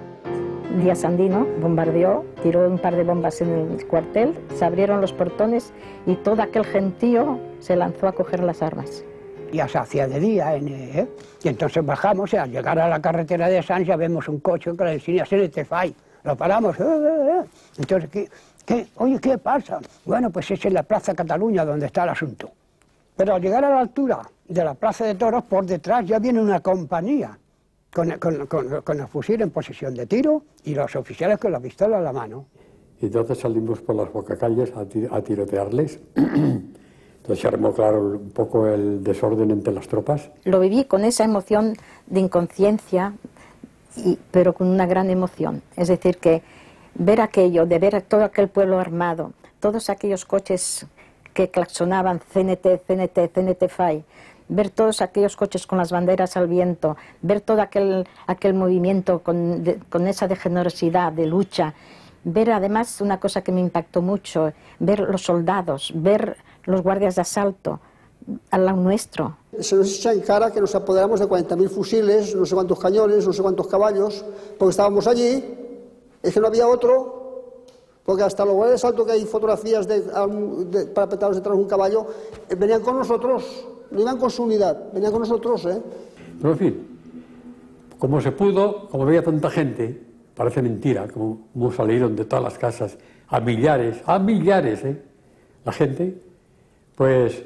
Díaz Sandino bombardeó, tiró un par de bombas en el cuartel, se abrieron los portones y todo aquel gentío se lanzó a coger las armas. Ya se hacía de día, ¿eh? Y entonces bajamos y al llegar a la carretera de Sants ya vemos un coche que le enseña C N T F A I. Lo paramos, ¿eh? ¿eh? Entonces, ¿qué? ¿qué? Oye, ¿qué pasa? Bueno, pues es en la Plaza Cataluña donde está el asunto. Pero al llegar a la altura de la Plaza de Toros, por detrás ya viene una compañía con, con, con, con el fusil en posición de tiro y los oficiales con la pistola en la mano. Y entonces salimos por las bocacalles a, ti, a tirotearles. Entonces se armó, claro, un poco el desorden entre las tropas. Lo viví con esa emoción de inconsciencia, y, pero con una gran emoción. Es decir, que ver aquello, de ver todo aquel pueblo armado, todos aquellos coches que claxonaban C N T, C N T, C N T F A I, ver todos aquellos coches con las banderas al viento, ver todo aquel, aquel movimiento con, de, con esa de generosidad, de lucha, ver además una cosa que me impactó mucho, ver los soldados, ver los guardias de asalto al lado nuestro. Se nos echa en cara que nos apoderamos de cuarenta mil fusiles, no sé cuántos cañones, no sé cuántos caballos, porque estábamos allí, es que no había otro, porque hasta los guardias de asalto, que hay fotografías de, de parapetados detrás de un caballo, eh, venían con nosotros, no iban con su unidad, venían con nosotros, ¿eh? Pero en fin, como se pudo, como veía tanta gente, parece mentira, como, como salieron de todas las casas, a millares, a millares, ¿eh? La gente, pues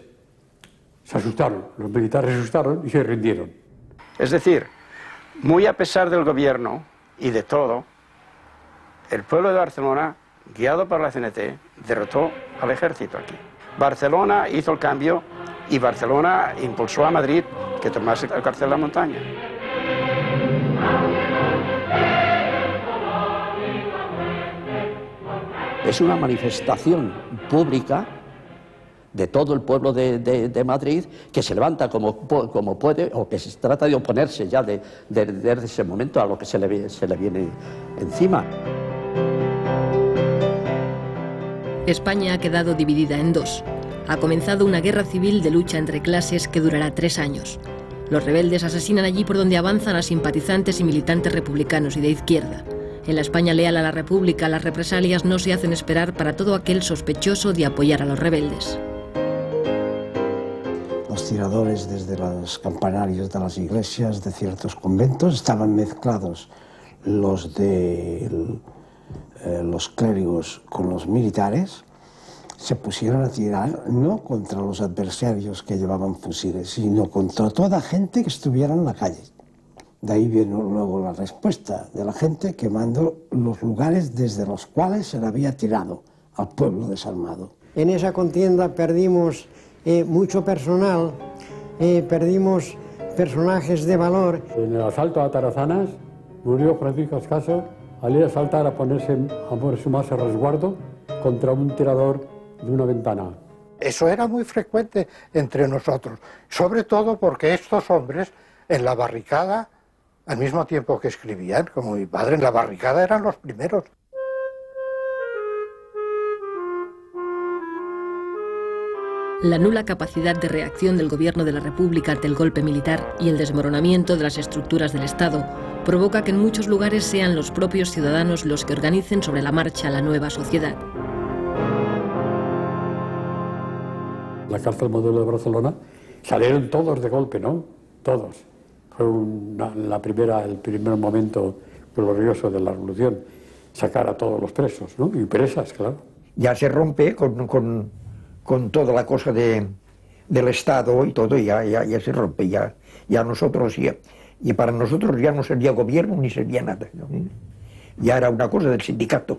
se asustaron, los militares se asustaron y se rindieron. Es decir, muy a pesar del gobierno y de todo, el pueblo de Barcelona, guiado por la C N T, derrotó al ejército aquí. Barcelona hizo el cambio y Barcelona impulsó a Madrid que tomase el cartel de la montaña. es una manifestación pública de todo el pueblo de, de, de Madrid, que se levanta como, como puede, o que se trata de oponerse ya de, de, desde ese momento a lo que se le, se le viene encima. España ha quedado dividida en dos. Ha comenzado una guerra civil de lucha entre clases que durará tres años. Los rebeldes asesinan allí por donde avanzan a simpatizantes y militantes republicanos y de izquierda. En la España leal a la República, las represalias no se hacen esperar para todo aquel sospechoso de apoyar a los rebeldes. Los tiradores desde los campanarios de las iglesias de ciertos conventos estaban mezclados los de eh, los clérigos con los militares. Se pusieron a tirar no contra los adversarios que llevaban fusiles, sino contra toda gente que estuviera en la calle. De ahí vino luego la respuesta de la gente quemando los lugares desde los cuales se le había tirado al pueblo desarmado. En esa contienda perdimos eh, mucho personal, eh, perdimos personajes de valor. En el asalto a Tarazanas murió Francisco Ascaso al ir a saltar a ponerse, a ponerse más a resguardo contra un tirador de una ventana. Eso era muy frecuente entre nosotros, sobre todo porque estos hombres en la barricada, al mismo tiempo que escribían, como mi padre, en la barricada eran los primeros. La nula capacidad de reacción del gobierno de la República ante el golpe militar y el desmoronamiento de las estructuras del Estado provoca que en muchos lugares sean los propios ciudadanos los que organicen sobre la marcha la nueva sociedad. La cárcel modelo de Barcelona salieron todos de golpe, ¿no? Todos. Fue una, la primera, el primer momento glorioso de la revolución, sacar a todos los presos, ¿no? Y presas, claro. Ya se rompe con, con, con toda la cosa de, del Estado y todo, ya, ya, ya se rompe, ya, ya nosotros, ya, y para nosotros ya no sería gobierno ni sería nada, ¿no? Ya era una cosa del sindicato,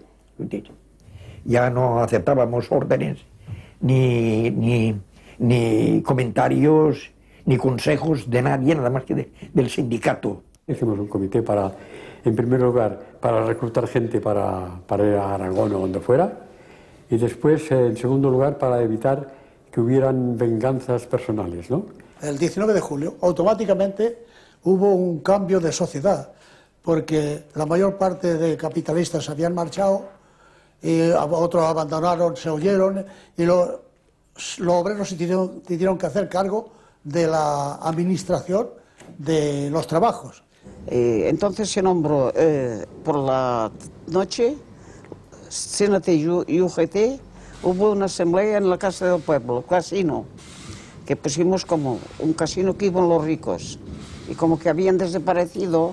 ya no aceptábamos órdenes, ni, ni, ni comentarios, ni consejos de nadie, nada más que de, del sindicato. Hicimos un comité para, en primer lugar, para reclutar gente para, para ir a Aragón o donde fuera, y después, en segundo lugar, para evitar que hubieran venganzas personales, ¿no? El diecinueve de julio, automáticamente hubo un cambio de sociedad, porque la mayor parte de capitalistas habían marchado, y otros abandonaron, se huyeron, y lo, los obreros se tuvieron, tuvieron que hacer cargo de la administración de los trabajos. Eh, entonces se nombró eh, por la noche, C N T y U G T, hubo una asamblea en la Casa del Pueblo, casino, que pusimos como un casino que iban los ricos, y como que habían desaparecido,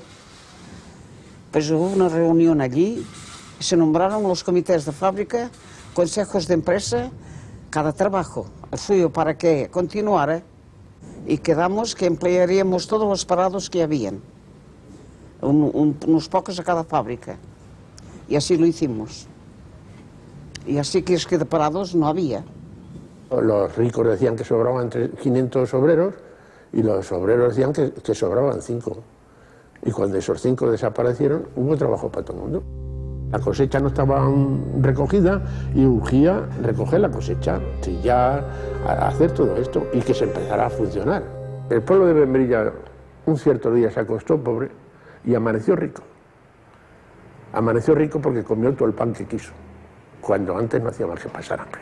pues hubo una reunión allí, y se nombraron los comités de fábrica, consejos de empresa, cada trabajo, el suyo para que continuara, y quedamos que emplearíamos todos los parados que habían, un, un, unos pocos a cada fábrica, y así lo hicimos. Y así que es que de parados no había. Los ricos decían que sobraban quinientos obreros y los obreros decían que, que sobraban cinco. Y cuando esos cinco desaparecieron, hubo trabajo para todo el mundo. La cosecha no estaba recogida y urgía recoger la cosecha, trillar, hacer todo esto y que se empezara a funcionar. El pueblo de Membrilla un cierto día se acostó pobre y amaneció rico. Amaneció rico porque comió todo el pan que quiso, cuando antes no hacía más que pasar hambre.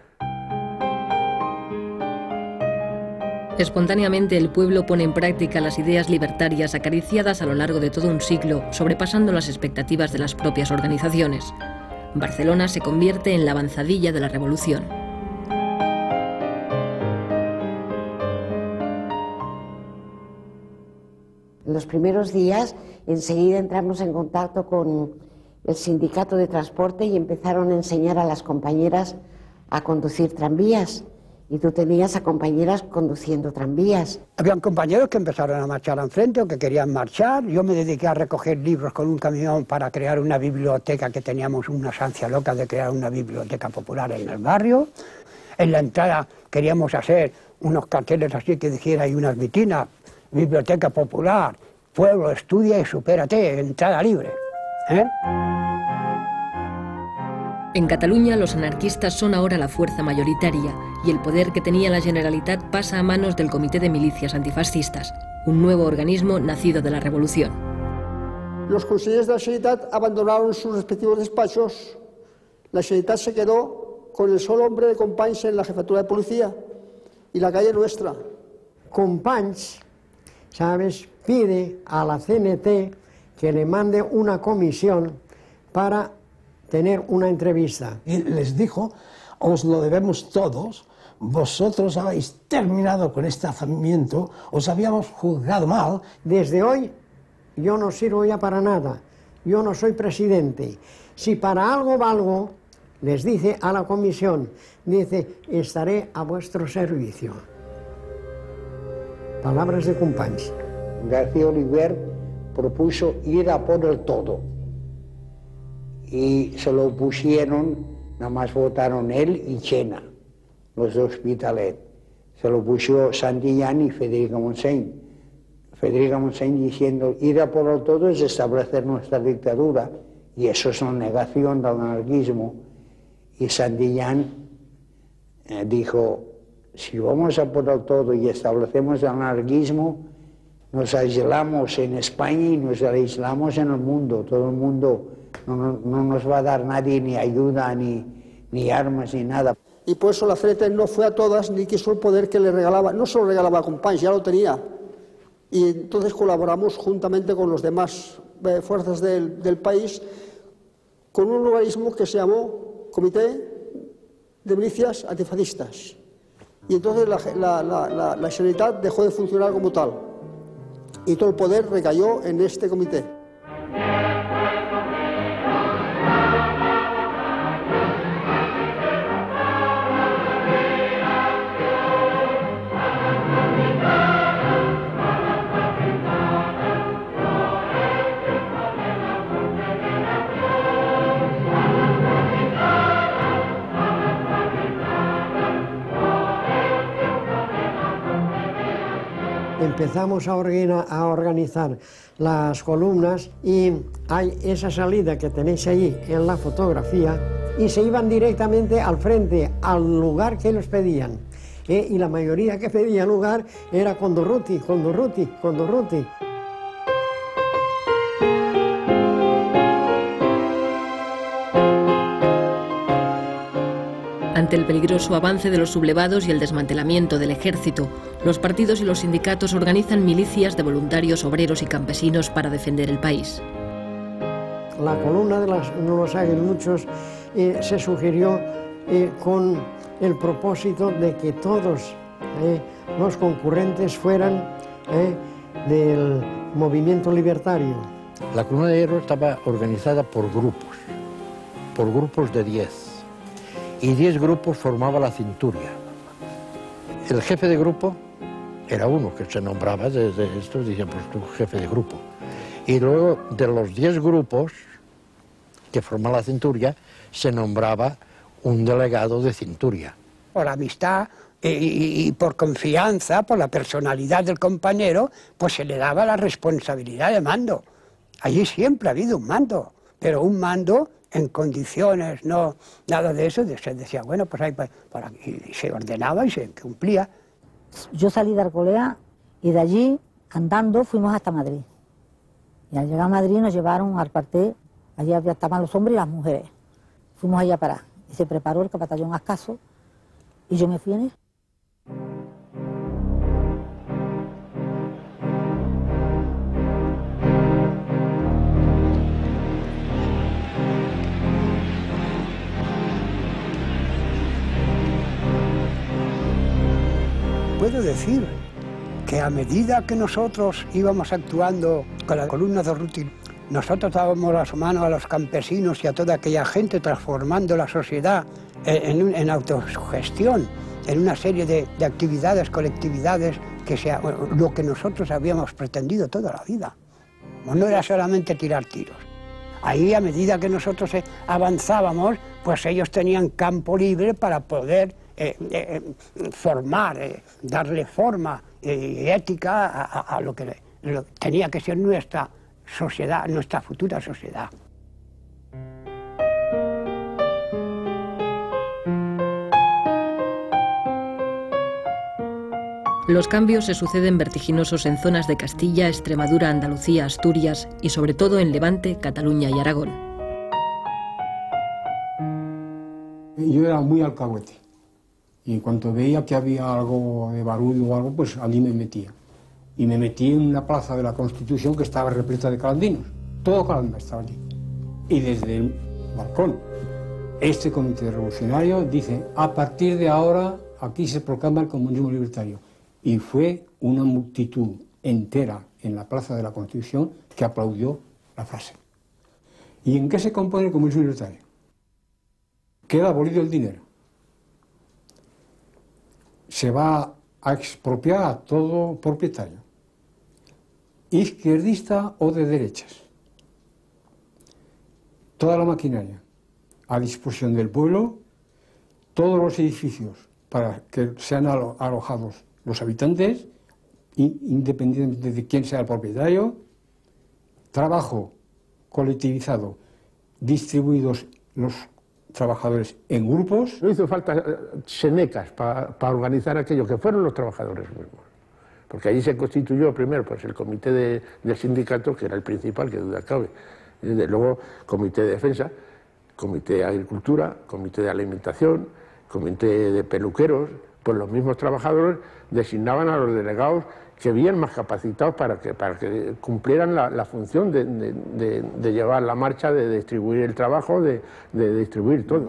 Espontáneamente el pueblo pone en práctica las ideas libertarias acariciadas a lo largo de todo un siglo, sobrepasando las expectativas de las propias organizaciones. Barcelona se convierte en la avanzadilla de la revolución. En los primeros días, enseguida entramos en contacto con el sindicato de transporte y empezaron a enseñar a las compañeras a conducir tranvías. Y tú tenías a compañeras conduciendo tranvías. Habían compañeros que empezaron a marchar enfrente o que querían marchar. Yo me dediqué a recoger libros con un camión para crear una biblioteca, que teníamos una ansia loca de crear una biblioteca popular en el barrio. En la entrada queríamos hacer unos carteles así que dijera, hay unas vitrinas, biblioteca popular, pueblo, estudia y supérate, entrada libre. ¿Eh? En Cataluña, los anarquistas son ahora la fuerza mayoritaria y el poder que tenía la Generalitat pasa a manos del Comité de Milicias Antifascistas, un nuevo organismo nacido de la Revolución. Los consejeros de la Generalitat abandonaron sus respectivos despachos. La Generalitat se quedó con el solo hombre de Companys en la jefatura de policía y la calle nuestra. Companys, ¿sabes?, pide a la C N T que le mande una comisión para tener una entrevista. Y les dijo, os lo debemos todos, vosotros habéis terminado con este alzamiento, os habíamos juzgado mal. Desde hoy yo no sirvo ya para nada, yo no soy presidente. Si para algo valgo, les dice a la comisión, dice, estaré a vuestro servicio. Palabras de Companys. García Oliver propuso ir a por el todo. Y se lo pusieron, nada más votaron él y Chena, los de Hospitalet. Se lo puso Santillán y Federica Montseny. Federica Montseny diciendo, ir a por el todo es establecer nuestra dictadura, y eso es una negación del anarquismo. Y Santillán eh, dijo, si vamos a por el todo y establecemos el anarquismo, nos aislamos en España y nos aislamos en el mundo. Todo el mundo no, no, no nos va a dar nadie ni ayuda, ni, ni armas, ni nada. Y por eso la C N T no fue a todas ni quiso el poder que le regalaba, no solo regalaba a Companys, ya lo tenía. Y entonces colaboramos juntamente con los demás eh, fuerzas del, del país con un organismo que se llamó Comité de Milicias Antifascistas. Y entonces la, la, la, la, la Generalitat dejó de funcionar como tal. Y todo el poder recayó en este comité. Empezamos a, organa, a organizar las columnas y hay esa salida que tenéis allí en la fotografía y se iban directamente al frente, al lugar que ellos pedían. ¿eh? Y la mayoría que pedía lugar era Condorruti, Condorruti, Condorruti. Ante el peligroso avance de los sublevados y el desmantelamiento del ejército, los partidos y los sindicatos organizan milicias de voluntarios obreros y campesinos para defender el país. La columna de las, los aguiluchos eh, se sugirió eh, con el propósito de que todos eh, los concurrentes fueran eh, del movimiento libertario. La columna de hierro estaba organizada por grupos, por grupos de diez. Y diez grupos formaba la cinturia. El jefe de grupo era uno que se nombraba desde estos, decían, pues tú jefe de grupo. Y luego de los diez grupos que forman la cinturia, se nombraba un delegado de cinturia. Por amistad y, y, y por confianza, por la personalidad del compañero, pues se le daba la responsabilidad de mando. Allí siempre ha habido un mando, pero un mando en condiciones, no nada de eso, se decía, bueno, pues ahí para, para, y se ordenaba y se cumplía. Yo salí de Arcolea y de allí, andando, fuimos hasta Madrid. Y al llegar a Madrid nos llevaron al cuartel, allí estaban los hombres y las mujeres. Fuimos allá para, y se preparó el batallón Ascaso, y yo me fui en él. Puedo decir que a medida que nosotros íbamos actuando con la columna de Ruti, nosotros dábamos las manos a los campesinos y a toda aquella gente transformando la sociedad en, en, en autosugestión, en una serie de, de actividades, colectividades, que sea lo que nosotros habíamos pretendido toda la vida. No era solamente tirar tiros. Ahí, a medida que nosotros avanzábamos, pues ellos tenían campo libre para poder Eh, eh, formar, eh, darle forma y eh, ética a, a, a lo que lo, tenía que ser nuestra sociedad, nuestra futura sociedad. Los cambios se suceden vertiginosos en zonas de Castilla, Extremadura, Andalucía, Asturias y sobre todo en Levante, Cataluña y Aragón. Yo era muy alcahuete y en cuanto veía que había algo de barullo o algo, pues allí me metía. Y me metí en una plaza de la Constitución que estaba repleta de calandinos. Todo Calanda estaba allí. Y desde el balcón, este comité revolucionario dice, a partir de ahora aquí se proclama el comunismo libertario. Y fue una multitud entera en la plaza de la Constitución que aplaudió la frase. ¿Y en qué se compone el comunismo libertario? Queda abolido el dinero. Se va a expropiar a todo propietario, izquierdista o de derechas. Toda la maquinaria a disposición del pueblo, todos los edificios para que sean alo alojados los habitantes, independientemente de quién sea el propietario, trabajo colectivizado, distribuidos los trabajadores en grupos. No hizo falta senecas para pa organizar aquello, que fueron los trabajadores mismos. Porque allí se constituyó primero pues, el comité de, del sindicato, que era el principal, que duda cabe. Y luego, comité de defensa, comité de agricultura, comité de alimentación, comité de peluqueros. Pues los mismos trabajadores designaban a los delegados que bien más capacitados para que, para que cumplieran la, la función de, de, de, de llevar la marcha, de distribuir el trabajo, de, de distribuir todo.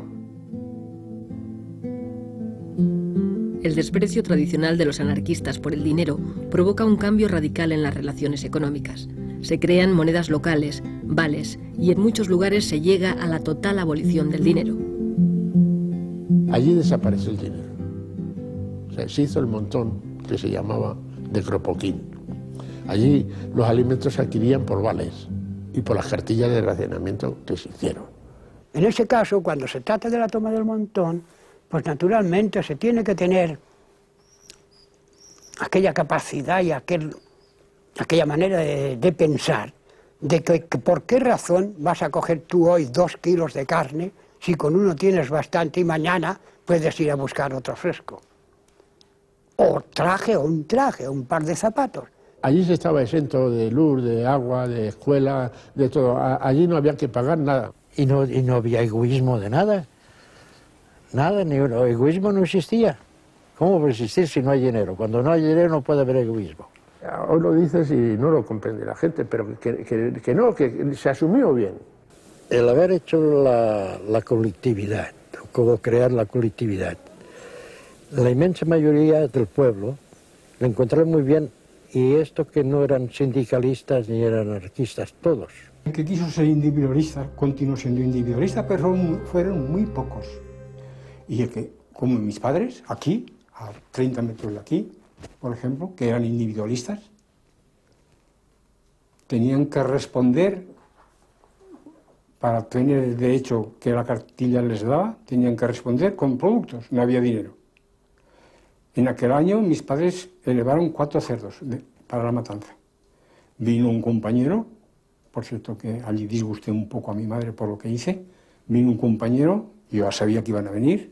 El desprecio tradicional de los anarquistas por el dinero provoca un cambio radical en las relaciones económicas. Se crean monedas locales, vales, y en muchos lugares se llega a la total abolición del dinero. Allí desapareció el dinero. O sea, se hizo el montón que se llamaba de Cropoquín. Allí los alimentos se adquirían por vales y por las cartillas de racionamiento que se hicieron. En ese caso, cuando se trata de la toma del montón, pues naturalmente se tiene que tener aquella capacidad y aquel, aquella manera de, de pensar de que, que por qué razón vas a coger tú hoy dos kilos de carne si con uno tienes bastante y mañana puedes ir a buscar otro fresco. O traje, o un traje, o un par de zapatos. Allí se estaba exento de luz, de agua, de escuela, de todo. Allí no había que pagar nada. Y no, y no había egoísmo de nada. Nada, ni el egoísmo no existía. ¿Cómo puede existir si no hay dinero? Cuando no hay dinero no puede haber egoísmo. Hoy lo dices y no lo comprende la gente, pero que, que, que no, que se asumió bien. El haber hecho la, la colectividad, como crear la colectividad, la inmensa mayoría del pueblo lo encontraron muy bien, y esto que no eran sindicalistas ni eran anarquistas, todos. El que quiso ser individualista continuó siendo individualista, pero fueron muy pocos. Y el que, como mis padres, aquí, a treinta metros de aquí, por ejemplo, que eran individualistas, tenían que responder para tener el derecho que la cartilla les daba, tenían que responder con productos, no había dinero. En aquel año mis padres elevaron cuatro cerdos de, para la matanza. Vino un compañero, por cierto que allí disgusté un poco a mi madre por lo que hice, vino un compañero, yo ya sabía que iban a venir,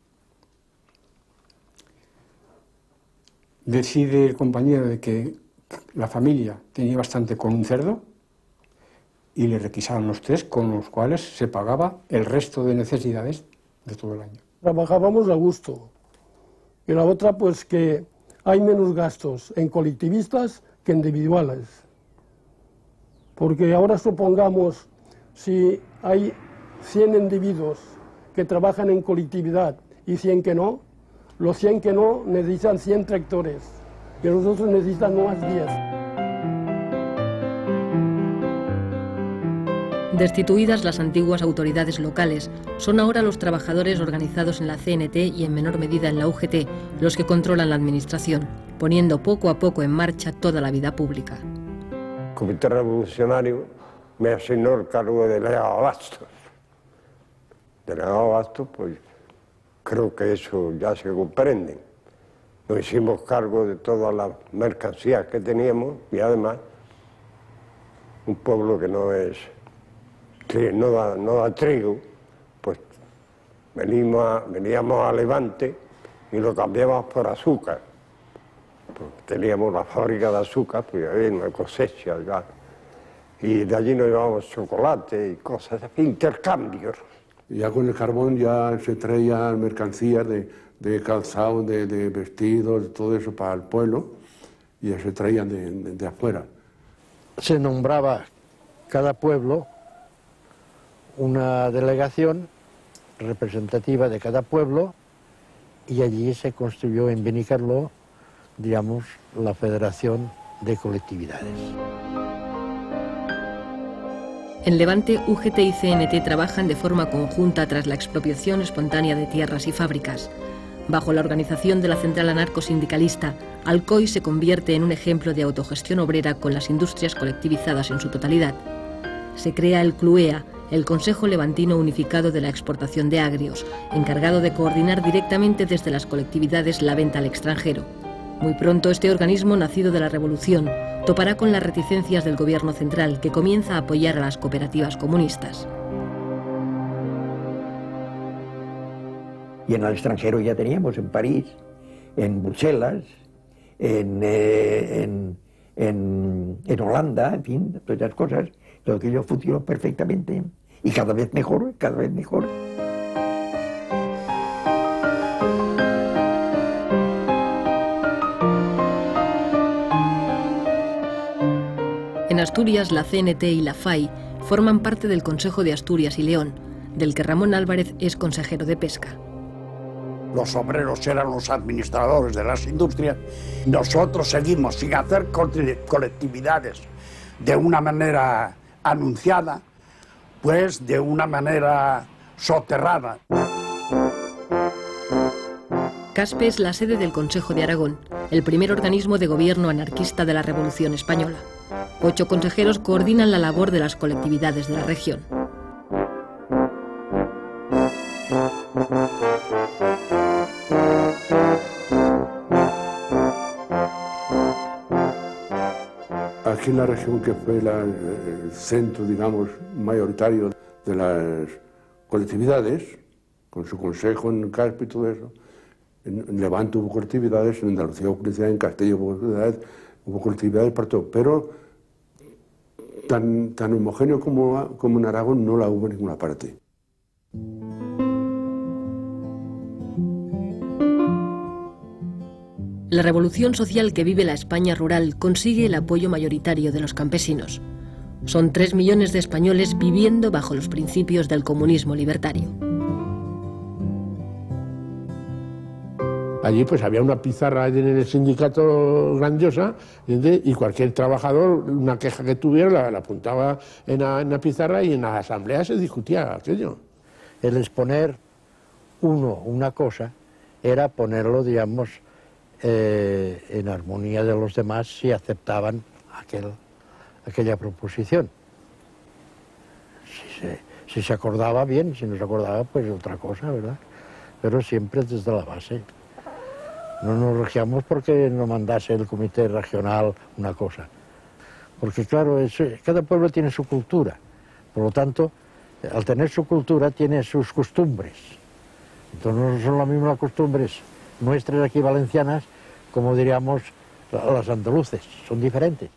decide el compañero de que la familia tenía bastante con un cerdo y le requisaron los tres, con los cuales se pagaba el resto de necesidades de todo el año. Trabajábamos a gusto. Y la otra, pues que hay menos gastos en colectivistas que individuales. Porque ahora supongamos, si hay cien individuos que trabajan en colectividad y cien que no, los cien que no necesitan cien tractores, y los otros necesitan más diez. Destituidas las antiguas autoridades locales, son ahora los trabajadores organizados en la C N T y en menor medida en la U G T los que controlan la administración, poniendo poco a poco en marcha toda la vida pública. El Comité Revolucionario me asignó el cargo de delegado de abastos. Delegado de abastos, pues creo que eso ya se comprende. Nos hicimos cargo de todas las mercancías que teníamos y además un pueblo que no es... No da, no da trigo, pues venimos a, veníamos a Levante y lo cambiamos por azúcar. campo. Teníamos la fábrica de azúcar, pues había una cosecha ya. Y de allí nos llevábamos chocolate y cosas, intercambios. Ya con el carbón ya se traían mercancías de, de calzado, de, de vestidos, todo eso para el pueblo, y ya se traían de, de, de afuera. Se nombraba cada pueblo una delegación representativa de cada pueblo y allí se construyó en Benicarló, digamos, la Federación de Colectividades. En Levante, U G T y C N T trabajan de forma conjunta tras la expropiación espontánea de tierras y fábricas. Bajo la organización de la central anarcosindicalista, Alcoy se convierte en un ejemplo de autogestión obrera con las industrias colectivizadas en su totalidad. Se crea el CLUEA, el Consejo Levantino Unificado de la Exportación de Agrios, encargado de coordinar directamente desde las colectividades la venta al extranjero. Muy pronto este organismo, nacido de la Revolución, topará con las reticencias del gobierno central, que comienza a apoyar a las cooperativas comunistas. Y en el extranjero ya teníamos, en París, en Bruselas, en, eh, en, en, en Holanda, en fin, todas esas cosas. Todo aquello funcionó perfectamente y cada vez mejor, cada vez mejor. En Asturias, la C N T y la F A I forman parte del Consejo de Asturias y León, del que Ramón Álvarez es consejero de Pesca. Los obreros eran los administradores de las industrias. Nosotros seguimos sin hacer colectividades de una manera anunciada, pues de una manera soterrada. Caspe es la sede del Consejo de Aragón, el primer organismo de gobierno anarquista de la Revolución Española. Ocho consejeros coordinan la labor de las colectividades de la región. Aquí en la región, que fue la, el centro, digamos, mayoritario de las colectividades, con su consejo en Caspe y todo eso, en, en Levante hubo colectividades, en Andalucía hubo colectividades, en Castilla hubo colectividades, hubo colectividades para todo, pero tan, tan homogéneo como, como en Aragón no la hubo en ninguna parte. La revolución social que vive la España rural consigue el apoyo mayoritario de los campesinos. Son tres millones de españoles viviendo bajo los principios del comunismo libertario. Allí pues había una pizarra en el sindicato grandiosa, y cualquier trabajador, una queja que tuviera, la, la apuntaba en la, en la pizarra, y en la asamblea se discutía aquello. El exponer uno una cosa era ponerlo, digamos, eh, en armonía de los demás si aceptaban aquel, aquella proposición. Si se, si se acordaba bien, si no se acordaba, pues otra cosa, ¿verdad? Pero siempre desde la base. No nos regíamos porque no mandase el comité regional una cosa. Porque claro, es, cada pueblo tiene su cultura. Por lo tanto, al tener su cultura, tiene sus costumbres. Entonces no son las mismas costumbres nuestras aquí valencianas como diríamos las andaluces, son diferentes.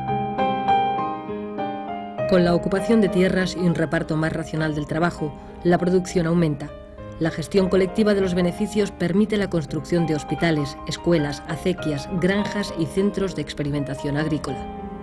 Con la ocupación de tierras y un reparto más racional del trabajo, la producción aumenta. La gestión colectiva de los beneficios permite la construcción de hospitales, escuelas, acequias, granjas y centros de experimentación agrícola.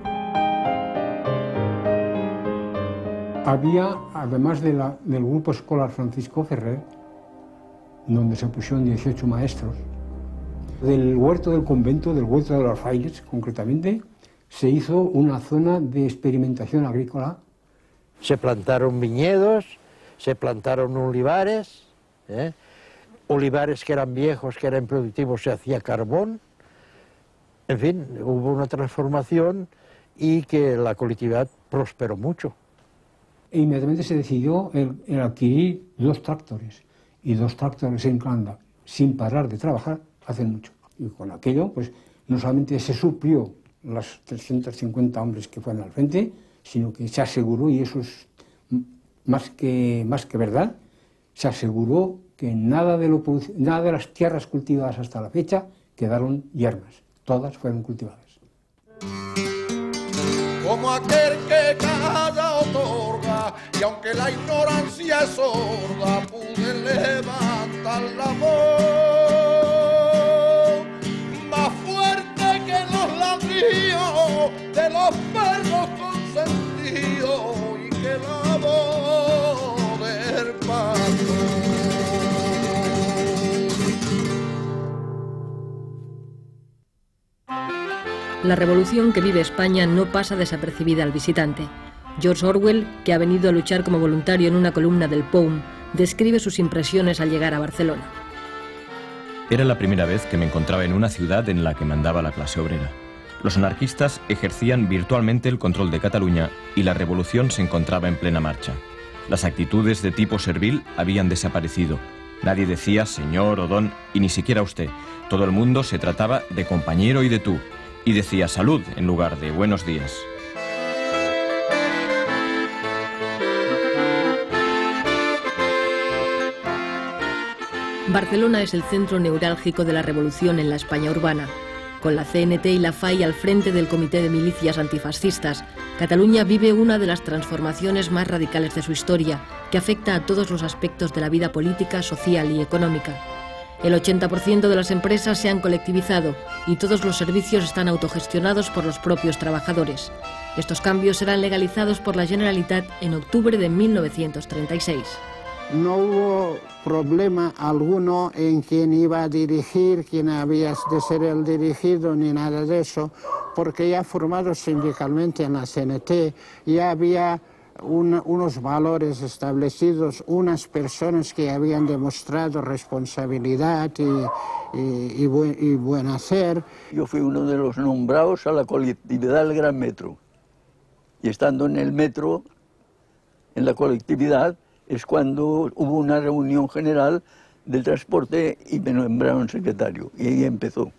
Había, además de la, del grupo escolar Francisco Ferrer, donde se pusieron dieciocho maestros, del huerto del convento, del huerto de los frailes concretamente, se hizo una zona de experimentación agrícola. Se plantaron viñedos, se plantaron olivares, ¿eh? olivares que eran viejos, que eran productivos, se hacía carbón. En fin, hubo una transformación y que la colectividad prosperó mucho. E inmediatamente se decidió el, el adquirir dos tractores, y dos tractores en Canda, sin parar de trabajar, hace mucho. Y con aquello, pues, no solamente se suplió las trescientos cincuenta hombres que fueron al frente, sino que se aseguró, y eso es más que, más que verdad, se aseguró que nada de, lo, nada de las tierras cultivadas hasta la fecha quedaron yermas. todas fueron cultivadas. Como aquel que calla otorga, y aunque la ignorancia es sorda, pude levantar la voz más fuerte que los ladrillos de los perros consentidos y que la voz del patrón. La revolución que vive España no pasa desapercibida al visitante. George Orwell, que ha venido a luchar como voluntario en una columna del P O U M, describe sus impresiones al llegar a Barcelona. Era la primera vez que me encontraba en una ciudad en la que mandaba la clase obrera. Los anarquistas ejercían virtualmente el control de Cataluña y la revolución se encontraba en plena marcha. Las actitudes de tipo servil habían desaparecido. Nadie decía señor o don y ni siquiera usted. Todo el mundo se trataba de compañero y de tú. Y decía salud en lugar de buenos días. Barcelona es el centro neurálgico de la revolución en la España urbana. Con la C N T y la F A I al frente del Comité de Milicias Antifascistas, Cataluña vive una de las transformaciones más radicales de su historia, que afecta a todos los aspectos de la vida política, social y económica. El ochenta por ciento de las empresas se han colectivizado y todos los servicios están autogestionados por los propios trabajadores. Estos cambios serán legalizados por la Generalitat en octubre de mil novecientos treinta y seis. No hubo problema alguno en quién iba a dirigir, quién había de ser el dirigido, ni nada de eso, porque ya formados sindicalmente en la C N T, ya había un, unos valores establecidos, unas personas que habían demostrado responsabilidad y, y, y, buen, y buen hacer. Yo fui uno de los nombrados a la colectividad del Gran Metro, y estando en el metro, en la colectividad, es cuando hubo una reunión general del transporte y me nombraron secretario, y ahí empezó.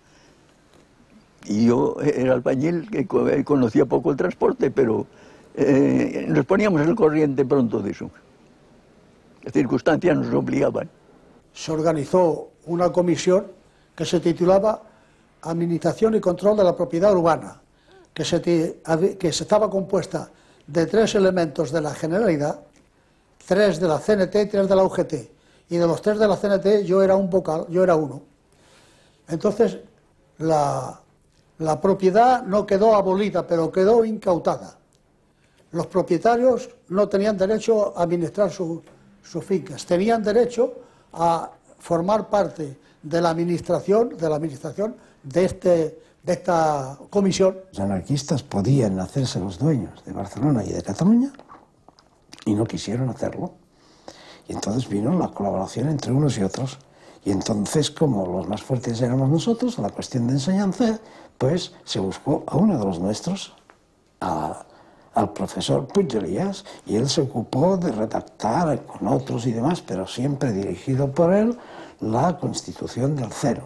Y yo era albañil, que conocía poco el transporte, pero eh, nos poníamos al corriente pronto de eso. Las circunstancias nos obligaban. Se organizó una comisión que se titulaba Administración y Control de la Propiedad Urbana, que se, que se estaba compuesta de tres elementos de la Generalidad, tres de la C N T y tres de la U G T. Y de los tres de la C N T yo era un vocal, yo era uno. Entonces, la, la propiedad no quedó abolida, pero quedó incautada. Los propietarios no tenían derecho a administrar su, sus fincas, tenían derecho a formar parte de la administración, de la administración de, este, de esta comisión. Los anarquistas podían hacerse los dueños de Barcelona y de Cataluña, y no quisieron hacerlo. Y entonces vino la colaboración entre unos y otros. Y entonces, como los más fuertes éramos nosotros, la cuestión de enseñanza, pues se buscó a uno de los nuestros, a, al profesor Puig de Elías, y él se ocupó de redactar con otros y demás, pero siempre dirigido por él, la Constitución del Cero.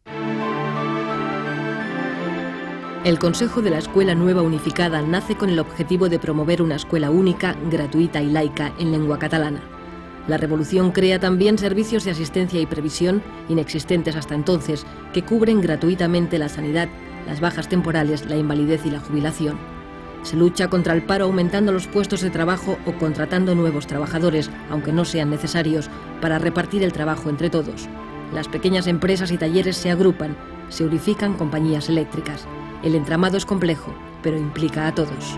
El Consejo de la Escuela Nueva Unificada nace con el objetivo de promover una escuela única, gratuita y laica en lengua catalana. La revolución crea también servicios de asistencia y previsión, inexistentes hasta entonces, que cubren gratuitamente la sanidad, las bajas temporales, la invalidez y la jubilación. Se lucha contra el paro aumentando los puestos de trabajo o contratando nuevos trabajadores, aunque no sean necesarios, para repartir el trabajo entre todos. Las pequeñas empresas y talleres se agrupan, se unifican compañías eléctricas. El entramado es complejo, pero implica a todos.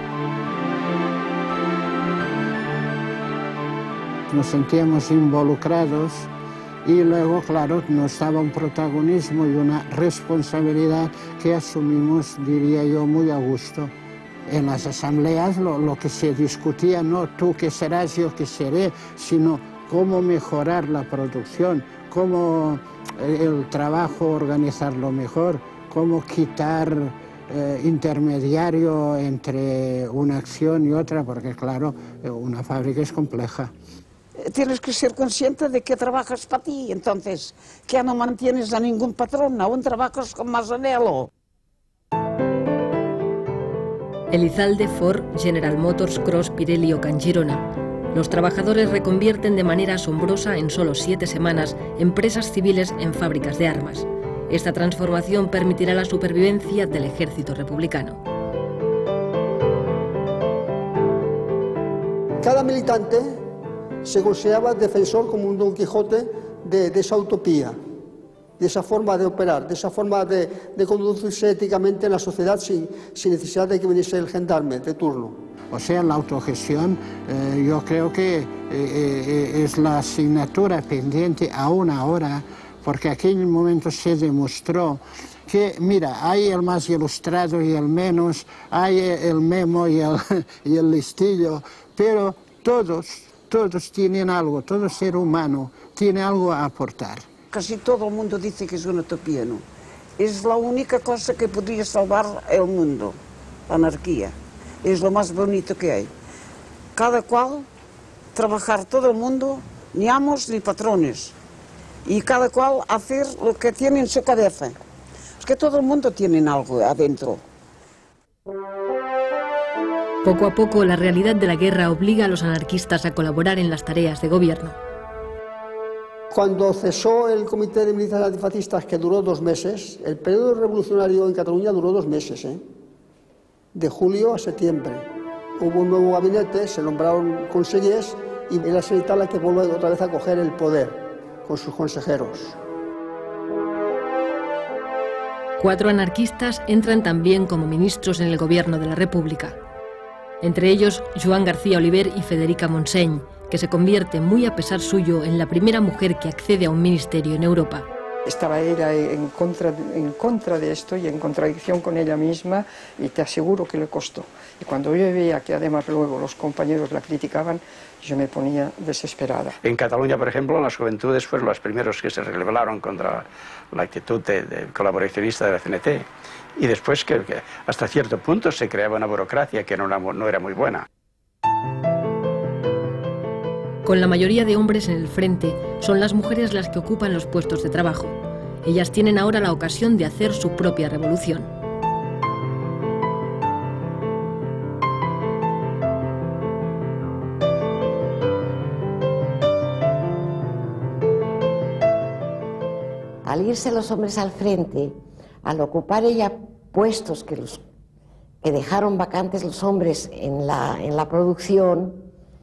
Nos sentíamos involucrados y luego, claro, nos daba un protagonismo y una responsabilidad que asumimos, diría yo, muy a gusto. En las asambleas lo, lo que se discutía, no tú qué serás, yo qué seré, sino cómo mejorar la producción, cómo el trabajo organizarlo mejor, cómo quitar eh, intermediario entre una acción y otra, porque claro, una fábrica es compleja. Tienes que ser consciente de que trabajas para ti, entonces, que no mantienes a ningún patrón, aún trabajas con más anhelo. Elizalde, Ford, General Motors, Cross, Pirelli o Can Girona. Los trabajadores reconvierten de manera asombrosa en solo siete semanas empresas civiles en fábricas de armas. Esta transformación permitirá la supervivencia del ejército republicano. Cada militante se consideraba defensor como un Don Quijote de, de esa utopía, de esa forma de operar, de esa forma de, de conducirse éticamente en la sociedad sin, sin necesidad de que viniese el gendarme de turno. O sea, la autogestión eh, yo creo que eh, eh, es la asignatura pendiente aún ahora, porque en aquel momento se demostró que, mira, hay el más ilustrado y el menos, hay el memo y el, y el listillo, pero todos, todos tienen algo, todo ser humano tiene algo a aportar. Casi todo el mundo dice que es una utopía, ¿no? Es la única cosa que podría salvar el mundo, la anarquía. Es lo más bonito que hay. Cada cual, trabajar todo el mundo, ni amos ni patrones. Y cada cual hacer lo que tiene en su cabeza. Es que todo el mundo tiene algo adentro. Poco a poco, la realidad de la guerra obliga a los anarquistas a colaborar en las tareas de gobierno. Cuando cesó el Comité de Militares Antifascistas, que duró dos meses, el periodo revolucionario en Cataluña duró dos meses, ¿eh? de julio a septiembre. Hubo un nuevo gabinete, se nombraron consellers y era Sanitat la que vuelve otra vez a coger el poder con sus consejeros. Cuatro anarquistas entran también como ministros en el gobierno de la República. Entre ellos, Joan García Oliver y Federica Montseny, que se convierte, muy a pesar suyo, en la primera mujer que accede a un ministerio en Europa. Estaba ella en contra, en contra de esto y en contradicción con ella misma, y te aseguro que le costó. Y cuando yo veía que además luego los compañeros la criticaban, yo me ponía desesperada. En Cataluña, por ejemplo, las juventudes fueron los primeros que se rebelaron contra la actitud de, de colaboracionista de la C N T. Y después que, que hasta cierto punto se creaba una burocracia que no, no era muy buena. Con la mayoría de hombres en el frente, son las mujeres las que ocupan los puestos de trabajo. Ellas tienen ahora la ocasión de hacer su propia revolución. Al irse los hombres al frente, al ocupar ella puestos que, los, que dejaron vacantes los hombres en la, en la producción,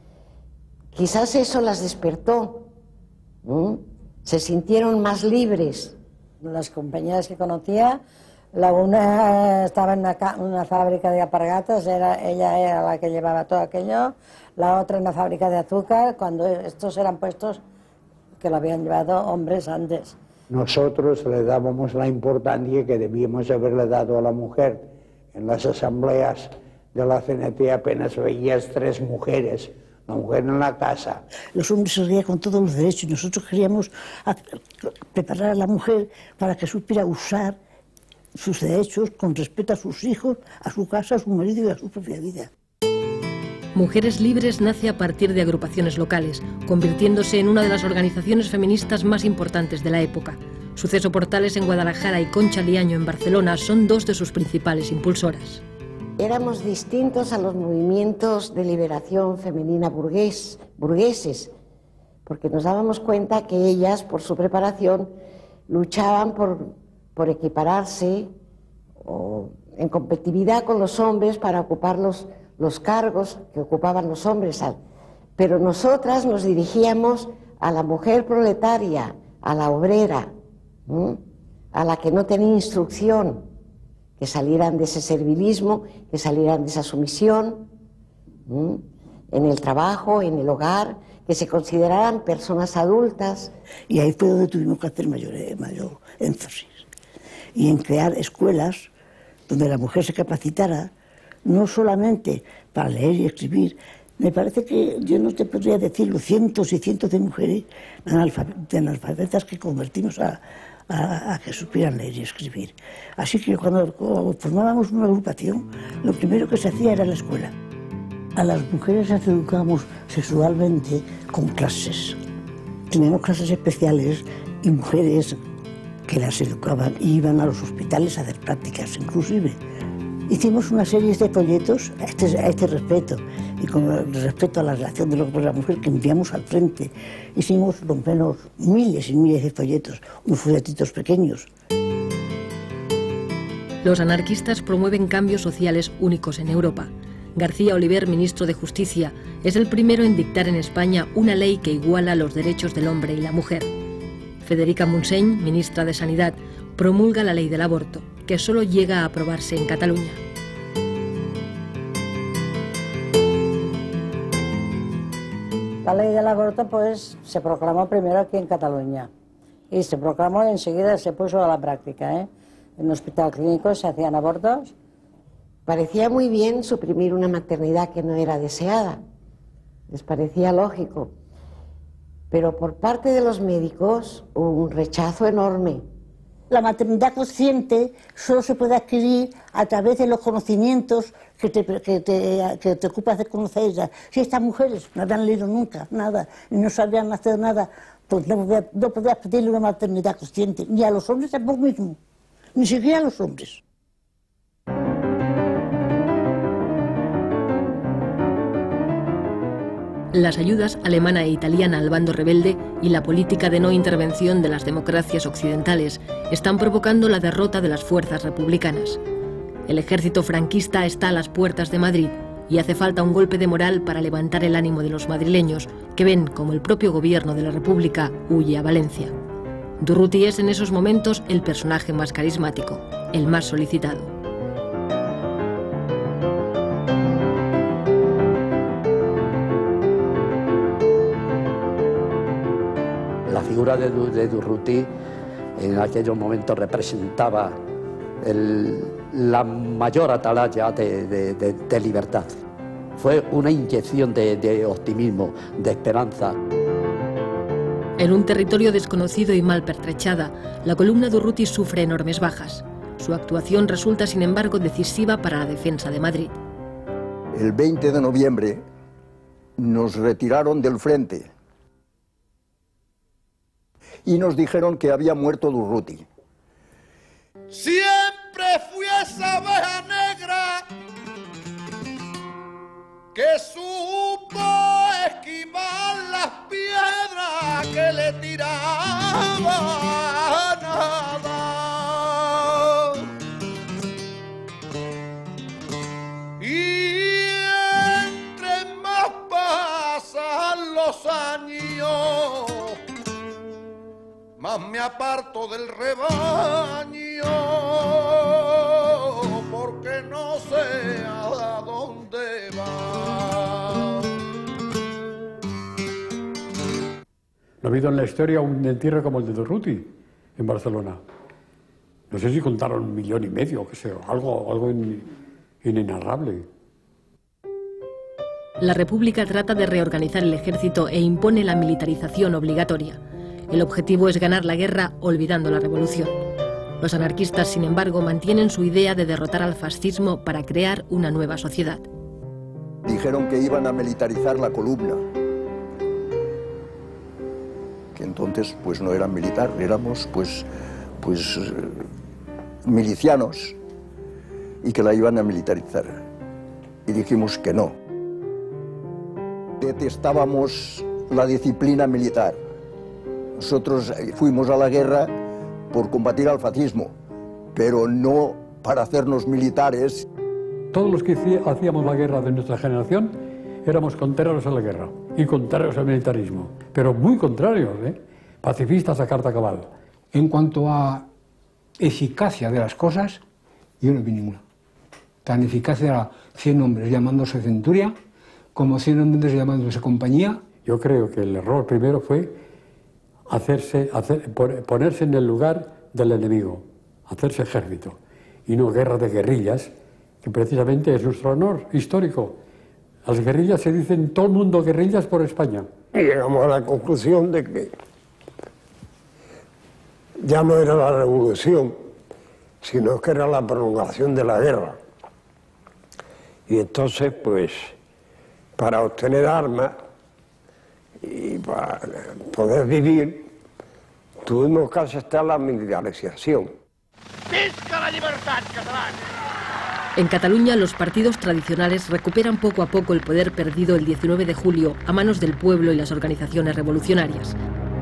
quizás eso las despertó, ¿Mm? se sintieron más libres. Las compañeras que conocía, la una estaba en una, una fábrica de alpargatas, era, ella era la que llevaba todo aquello, la otra en una fábrica de azúcar, cuando estos eran puestos que lo habían llevado hombres antes. Nosotros le dábamos la importancia que debíamos haberle dado a la mujer. En las asambleas de la C N T apenas veías tres mujeres, la mujer en la casa. Los hombres se reían con todos los derechos y nosotros queríamos preparar a la mujer para que supiera usar sus derechos con respeto a sus hijos, a su casa, a su marido y a su propia vida. Mujeres Libres nace a partir de agrupaciones locales, convirtiéndose en una de las organizaciones feministas más importantes de la época. Suceso Portales en Guadalajara y Concha Liaño en Barcelona son dos de sus principales impulsoras. Éramos distintos a los movimientos de liberación femenina burgués, burgueses, porque nos dábamos cuenta que ellas, por su preparación, luchaban por, por equipararse o en competitividad con los hombres para ocupar los, los cargos que ocupaban los hombres. Pero nosotras nos dirigíamos a la mujer proletaria, a la obrera, ¿sí? a la que no tenía instrucción, que salieran de ese servilismo, que salieran de esa sumisión, ¿sí? en el trabajo, en el hogar, que se consideraran personas adultas. Y ahí fue donde tuvimos que hacer mayor, mayor énfasis. Y en crear escuelas donde la mujer se capacitara, no solamente para leer y escribir. Me parece que yo no te podría decirlo, cientos y cientos de mujeres analfabetas que convertimos a, a, a que supieran leer y escribir. Así que cuando, cuando formábamos una agrupación, lo primero que se hacía era la escuela. A las mujeres las educábamos sexualmente con clases. Teníamos clases especiales y mujeres que las educaban y iban a los hospitales a hacer prácticas inclusive. Hicimos una serie de folletos a este, a este respecto. y con respecto a la relación del hombre y la mujer que enviamos al frente. Hicimos lo menos miles y miles de folletos, unos folletitos pequeños. Los anarquistas promueven cambios sociales únicos en Europa. García Oliver, ministro de Justicia, es el primero en dictar en España una ley que iguala los derechos del hombre y la mujer. Federica Montseny, ministra de Sanidad, promulga la ley del aborto, que solo llega a aprobarse en Cataluña. La ley del aborto pues se proclamó primero aquí en Cataluña y se proclamó y enseguida se puso a la práctica, ¿eh? En el hospital clínico se hacían abortos. Parecía muy bien suprimir una maternidad que no era deseada, les parecía lógico, pero por parte de los médicos hubo un rechazo enorme. La maternidad consciente solo se puede adquirir a través de los conocimientos que te, que te, que te ocupas de conocerlas. Si estas mujeres no habían leído nunca nada y no sabían hacer nada, pues no, no podías pedirle una maternidad consciente, ni a los hombres tampoco mismo, ni siquiera a los hombres. Las ayudas alemana e italiana al bando rebelde y la política de no intervención de las democracias occidentales están provocando la derrota de las fuerzas republicanas. El ejército franquista está a las puertas de Madrid y hace falta un golpe de moral para levantar el ánimo de los madrileños, que ven como el propio gobierno de la República huye a Valencia. Durruti es en esos momentos el personaje más carismático, el más solicitado. La figura de, de Durruti en aquellos momentos representaba el, la mayor atalaya de, de, de, de libertad. Fue una inyección de, de optimismo, de esperanza. En un territorio desconocido y mal pertrechada, la columna Durruti sufre enormes bajas. Su actuación resulta, sin embargo, decisiva para la defensa de Madrid. El veinte de noviembre nos retiraron del frente y nos dijeron que había muerto Durruti. Siempre fui esa abeja negra que supo esquivar las piedras que le tiraban a nada. Y entre más pasan los años, más me aparto del rebaño, porque no sé a dónde va. No ha habido en la historia un entierro como el de Durruti en Barcelona. No sé si contaron un millón y medio, que sea, algo, algo in, inenarrable. La República trata de reorganizar el ejército e impone la militarización obligatoria. El objetivo es ganar la guerra olvidando la revolución. Los anarquistas, sin embargo, mantienen su idea de derrotar al fascismo para crear una nueva sociedad. Dijeron que iban a militarizar la columna, que entonces pues no eran militar, éramos pues, pues milicianos, y que la iban a militarizar. Y dijimos que no. Detestábamos la disciplina militar. Nosotros fuimos a la guerra por combatir al fascismo, pero no para hacernos militares. Todos los que hacíamos la guerra de nuestra generación éramos contrarios a la guerra y contrarios al militarismo, pero muy contrarios, ¿eh? Pacifistas a carta cabal. En cuanto a eficacia de las cosas, yo no vi ninguna. Tan eficaz era cien hombres llamándose centuria como cien hombres llamándose compañía. Yo creo que el error primero fue hacerse, hacer, ponerse en el lugar del enemigo, hacerse ejército, y no guerra de guerrillas, que precisamente es nuestro honor histórico. Las guerrillas se dicen todo el mundo guerrillas por España. Y llegamos a la conclusión de que ya no era la revolución, sino que era la prolongación de la guerra. Y entonces, pues, para obtener armas y para poder vivir, tuvimos que aceptar la militarización. ¡Visca la libertad catalana! En Cataluña, los partidos tradicionales recuperan poco a poco el poder perdido el diecinueve de julio a manos del pueblo y las organizaciones revolucionarias.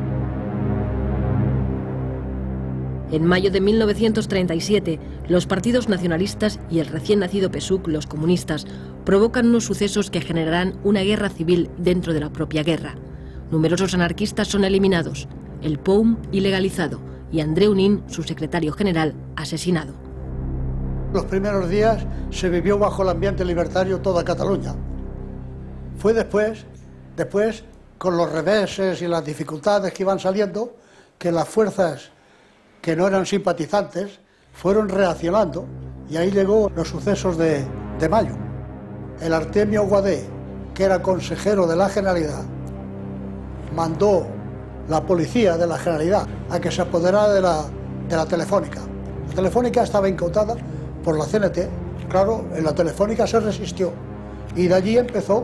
En mayo de mil novecientos treinta y siete, los partidos nacionalistas y el recién nacido P S U C, los comunistas, provocan unos sucesos que generarán una guerra civil dentro de la propia guerra. Numerosos anarquistas son eliminados, el P O U M ilegalizado y Andreu Nin, su secretario general, asesinado. Los primeros días se vivió bajo el ambiente libertario toda Cataluña. Fue después, después, con los reveses y las dificultades que iban saliendo, que las fuerzas que no eran simpatizantes fueron reaccionando, y ahí llegó los sucesos de, de mayo. El Artemio Guadé, que era consejero de la Generalidad, mandó la policía de la Generalidad a que se apoderara de la, de la Telefónica. La Telefónica estaba incautada por la C N T, claro, en la Telefónica se resistió, y de allí empezó.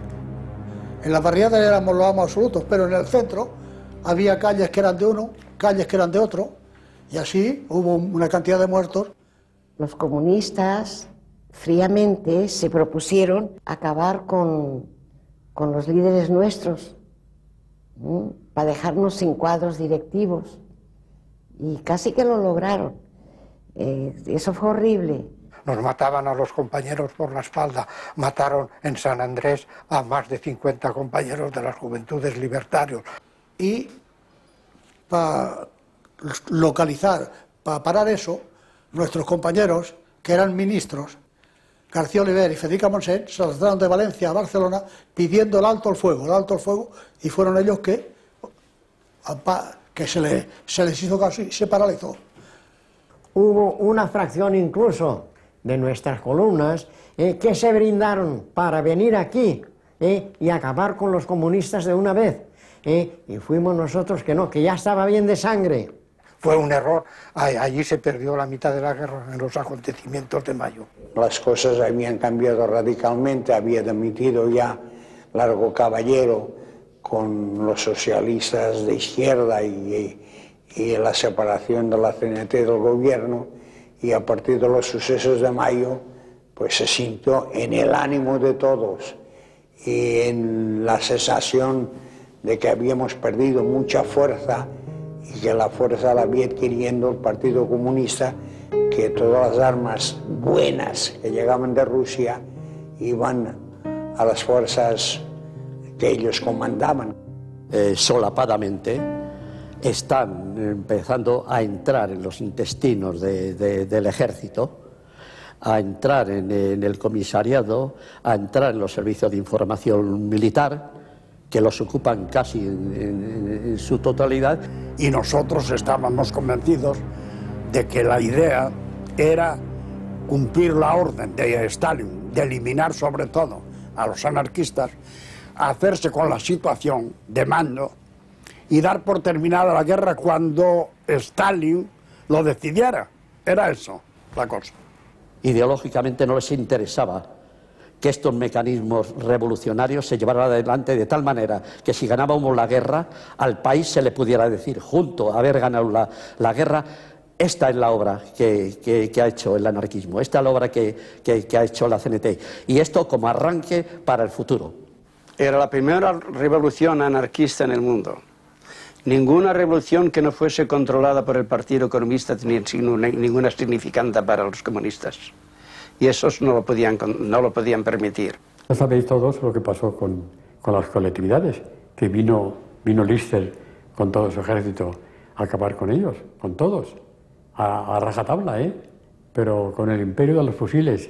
En las barriadas éramos los amos absolutos, pero en el centro había calles que eran de uno, calles que eran de otro, y así hubo una cantidad de muertos. Los comunistas fríamente se propusieron acabar con, con los líderes nuestros, ¿sí?, para dejarnos sin cuadros directivos, y casi que lo lograron. Eh, eso fue horrible. Nos mataban a los compañeros por la espalda, mataron en San Andrés a más de cincuenta compañeros de las Juventudes Libertarios. Y para localizar, para parar eso, nuestros compañeros, que eran ministros, García Oliver y Federica Montseny, se trasladaron de Valencia a Barcelona pidiendo el alto al fuego, el alto al fuego, y fueron ellos que, que se, le, se les hizo caso y se paralizó. Hubo una fracción incluso de nuestras columnas eh, que se brindaron para venir aquí eh, y acabar con los comunistas de una vez. Eh, y fuimos nosotros que no, que ya estaba bien de sangre. Fue un error, allí se perdió la mitad de la guerra en los acontecimientos de mayo. Las cosas habían cambiado radicalmente, había dimitido ya Largo Caballero con los socialistas de izquierda y, y la separación de la C N T del gobierno, y a partir de los sucesos de mayo pues se sintió en el ánimo de todos y en la sensación de que habíamos perdido mucha fuerza y que la fuerza la había adquiriendo el Partido Comunista, que todas las armas buenas que llegaban de Rusia iban a las fuerzas que ellos comandaban. Eh, solapadamente están empezando a entrar en los intestinos de, de, del ejército, a entrar en, en el comisariado, a entrar en los servicios de información militar, que los ocupan casi en, en, en su totalidad. Y nosotros estábamos convencidos de que la idea era cumplir la orden de Stalin, de eliminar sobre todo a los anarquistas, hacerse con la situación de mando y dar por terminada la guerra cuando Stalin lo decidiera. Era eso la cosa. Ideológicamente no les interesaba que estos mecanismos revolucionarios se llevaran adelante de tal manera que si ganábamos la guerra, al país se le pudiera decir, junto a haber ganado la, la guerra, esta es la obra que, que, que ha hecho el anarquismo, esta es la obra que, que, que ha hecho la C N T, y esto como arranque para el futuro. Era la primera revolución anarquista en el mundo. Ninguna revolución que no fuese controlada por el Partido Comunista tenía ninguna significancia para los comunistas. Y esos no lo podían, no lo podían permitir. Ya sabéis todos lo que pasó con, con las colectividades, que vino, vino Lister con todo su ejército a acabar con ellos, con todos, a, a rajatabla, ¿eh? Pero con el imperio de los fusiles.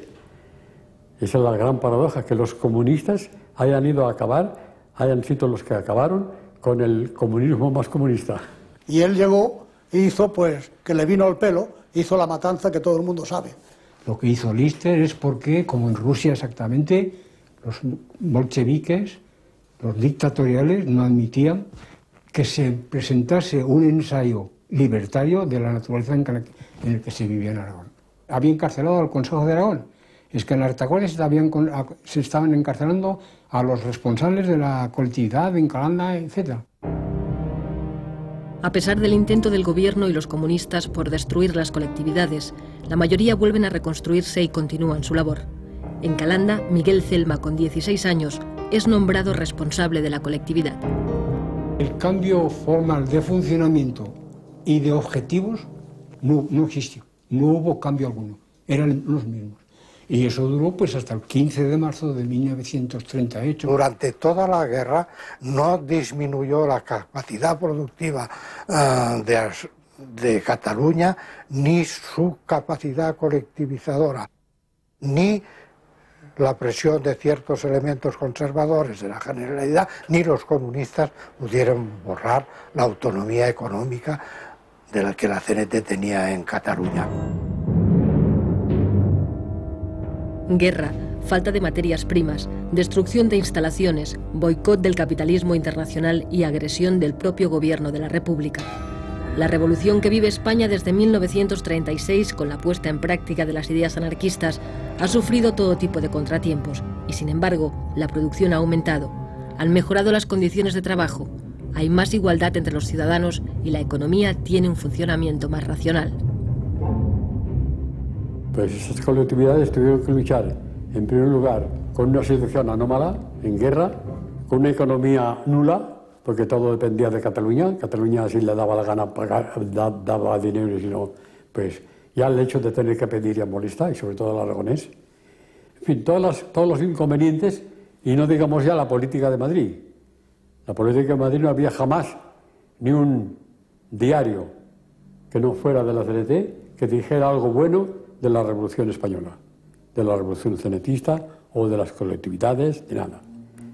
Esa es la gran paradoja, que los comunistas hayan ido a acabar, hayan sido los que acabaron con el comunismo más comunista. Y él llegó e hizo, pues, que le vino al pelo, hizo la matanza que todo el mundo sabe. Lo que hizo Lister es porque, como en Rusia exactamente, los bolcheviques, los dictatoriales, no admitían que se presentase un ensayo libertario de la naturaleza en el que se vivía en Aragón. Había encarcelado al Consejo de Aragón. Es que en las Tacuales se estaban encarcelando a los responsables de la colectividad en Calanda, etcétera. A pesar del intento del gobierno y los comunistas por destruir las colectividades, la mayoría vuelven a reconstruirse y continúan su labor. En Calanda, Miguel Celma, con dieciséis años, es nombrado responsable de la colectividad. El cambio formal de funcionamiento y de objetivos no, no existió, no hubo cambio alguno, eran los mismos. Y eso duró pues hasta el quince de marzo de mil novecientos treinta y ocho. Durante toda la guerra no disminuyó la capacidad productiva uh, de, de Cataluña, ni su capacidad colectivizadora, ni la presión de ciertos elementos conservadores de la Generalidad, ni los comunistas pudieron borrar la autonomía económica de la que la C N T tenía en Cataluña. Guerra, falta de materias primas, destrucción de instalaciones, boicot del capitalismo internacional y agresión del propio gobierno de la República. La revolución que vive España desde mil novecientos treinta y seis, con la puesta en práctica de las ideas anarquistas, ha sufrido todo tipo de contratiempos y, sin embargo, la producción ha aumentado. Han mejorado las condiciones de trabajo, hay más igualdad entre los ciudadanos y la economía tiene un funcionamiento más racional. Pues esas colectividades tuvieron que luchar, en primer lugar, con una situación anómala, en guerra, con una economía nula, porque todo dependía de Cataluña. Cataluña, si le daba la gana pagar, daba dinero, y si no, pues ya el hecho de tener que pedir ya molesta, y sobre todo el aragonés. En fin, todas las, todos los inconvenientes, y no digamos ya la política de Madrid. La política de Madrid no había jamás ni un diario que no fuera de la C N T que dijera algo bueno de la Revolución Española, de la Revolución Cenetista o de las colectividades, de nada.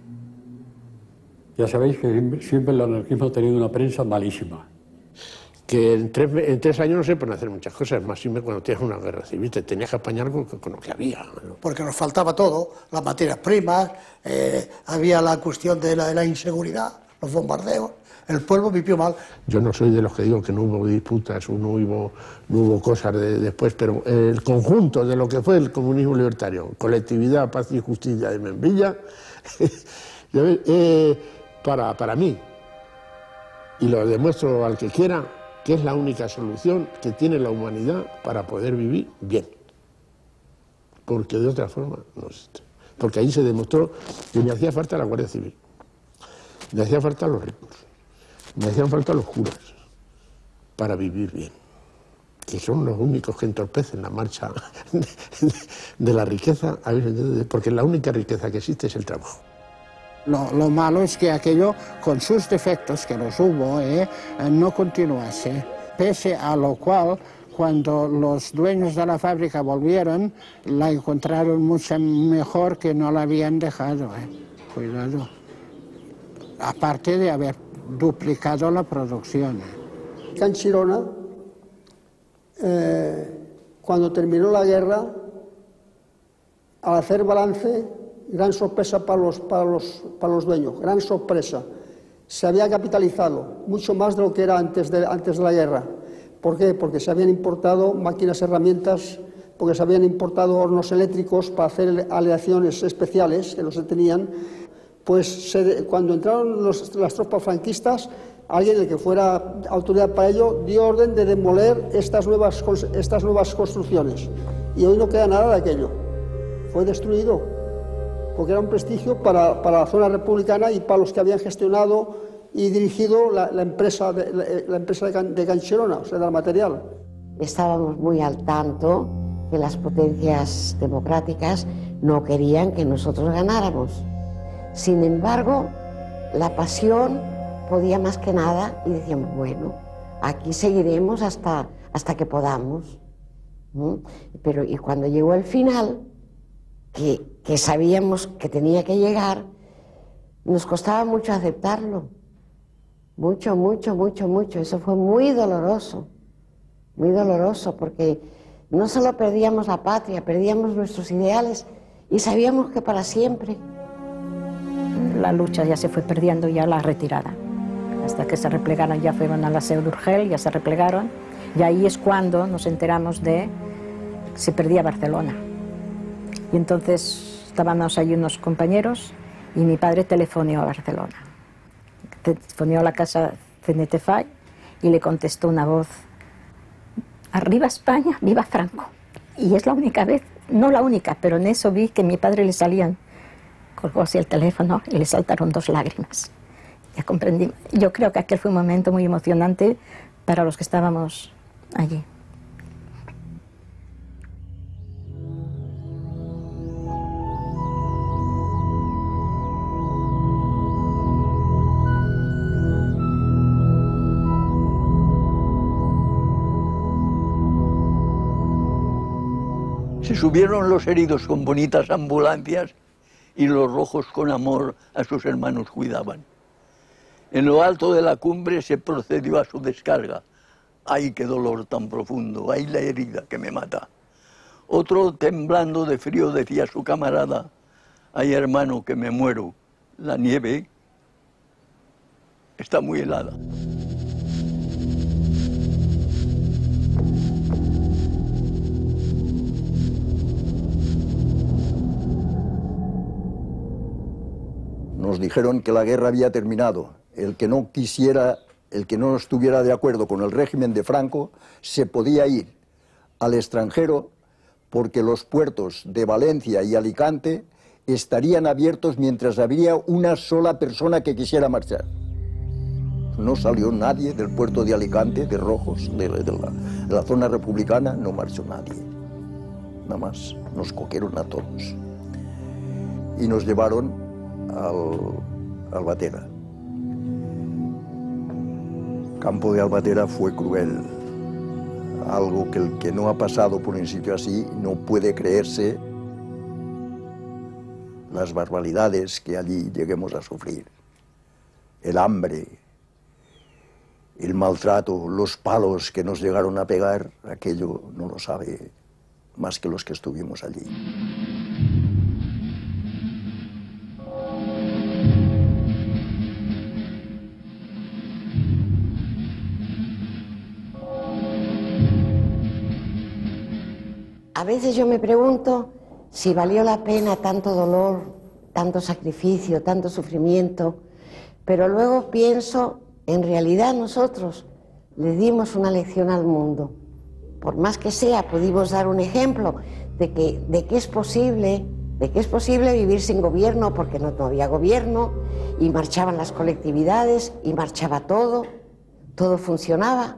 Ya sabéis que siempre el anarquismo ha tenido una prensa malísima. Que en tres, en tres años no se pueden hacer muchas cosas, más siempre cuando tienes una guerra civil, te tenías que apañar con, con lo que había, ¿no? Porque nos faltaba todo, las materias primas, eh, había la cuestión de la, de la inseguridad, los bombardeos. El pueblo vivió mal. Yo no soy de los que digo que no hubo disputas, no hubo, no hubo cosas de, después, pero el conjunto de lo que fue el comunismo libertario, colectividad, paz y justicia de Membrilla, eh, para, para mí, y lo demuestro al que quiera, que es la única solución que tiene la humanidad para poder vivir bien. Porque de otra forma no existe. Porque ahí se demostró que me hacía falta la Guardia Civil, me hacían falta los ricos, me hacían falta los curas para vivir bien, que son los únicos que entorpecen la marcha de la riqueza, porque la única riqueza que existe es el trabajo. Lo, lo malo es que aquello, con sus defectos, que los hubo, eh, no continuase, pese a lo cual, cuando los dueños de la fábrica volvieron, la encontraron mucho mejor que no la habían dejado. Eh. Cuidado. Aparte de haber duplicado la producción. Can Chirona, eh, cuando terminó la guerra, al hacer balance, gran sorpresa para los, para, los, para los dueños, gran sorpresa. Se había capitalizado mucho más de lo que era antes de, antes de la guerra. ¿Por qué? Porque se habían importado máquinas, herramientas, porque se habían importado hornos eléctricos para hacer aleaciones especiales que no se tenían. Pues se, cuando entraron los, las tropas franquistas, alguien el que fuera autoridad para ello dio orden de demoler estas nuevas, estas nuevas construcciones. Y hoy no queda nada de aquello. Fue destruido, porque era un prestigio para, para la zona republicana y para los que habían gestionado y dirigido la, la empresa de, la, la empresa de, Can, de Can Chirona, o sea, del material. Estábamos muy al tanto que las potencias democráticas no querían que nosotros ganáramos. Sin embargo, la pasión podía más que nada y decíamos, bueno, aquí seguiremos hasta, hasta que podamos. ¿Mm? Pero y cuando llegó el final, que, que sabíamos que tenía que llegar, nos costaba mucho aceptarlo. Mucho, mucho, mucho, mucho. Eso fue muy doloroso, muy doloroso, porque no solo perdíamos la patria, perdíamos nuestros ideales y sabíamos que para siempre. La lucha ya se fue perdiendo, ya la retirada. Hasta que se replegaron, ya fueron a la Seu d'Urgell, ya se replegaron, y ahí es cuando nos enteramos de que se perdía Barcelona. Y entonces estábamos allí unos compañeros y mi padre telefoneó a Barcelona. Telefoneó a la casa C N T F A I y le contestó una voz: arriba España, viva Franco. Y es la única vez, no la única, pero en eso vi que a mi padre le salían, colgó así el teléfono y le saltaron dos lágrimas. Ya comprendí. Yo creo que aquel fue un momento muy emocionante para los que estábamos allí. Se subieron los heridos con bonitas ambulancias y los rojos con amor a sus hermanos cuidaban. En lo alto de la cumbre se procedió a su descarga. ¡Ay, qué dolor tan profundo! ¡Ay, la herida que me mata! Otro, temblando de frío, decía a su camarada: ¡ay, hermano, que me muero! La nieve está muy helada. Nos dijeron que la guerra había terminado. El que no quisiera, el que no estuviera de acuerdo con el régimen de Franco, se podía ir al extranjero porque los puertos de Valencia y Alicante estarían abiertos mientras habría una sola persona que quisiera marchar. No salió nadie del puerto de Alicante, de Rojos, de, de, la, de la zona republicana, no marchó nadie. Nada más, nos cogieron a todos. Y nos llevaron al Albatera. Campo de Albatera fue cruel, algo que el que no ha pasado por un sitio así no puede creerse las barbaridades que allí lleguemos a sufrir. El hambre, el maltrato, los palos que nos llegaron a pegar, aquello no lo sabe más que los que estuvimos allí. A veces yo me pregunto si valió la pena tanto dolor, tanto sacrificio, tanto sufrimiento, pero luego pienso, en realidad nosotros le dimos una lección al mundo. Por más que sea, pudimos dar un ejemplo de que, de que es posible, de que es posible vivir sin gobierno, porque no, no había gobierno, y marchaban las colectividades, y marchaba todo, todo funcionaba,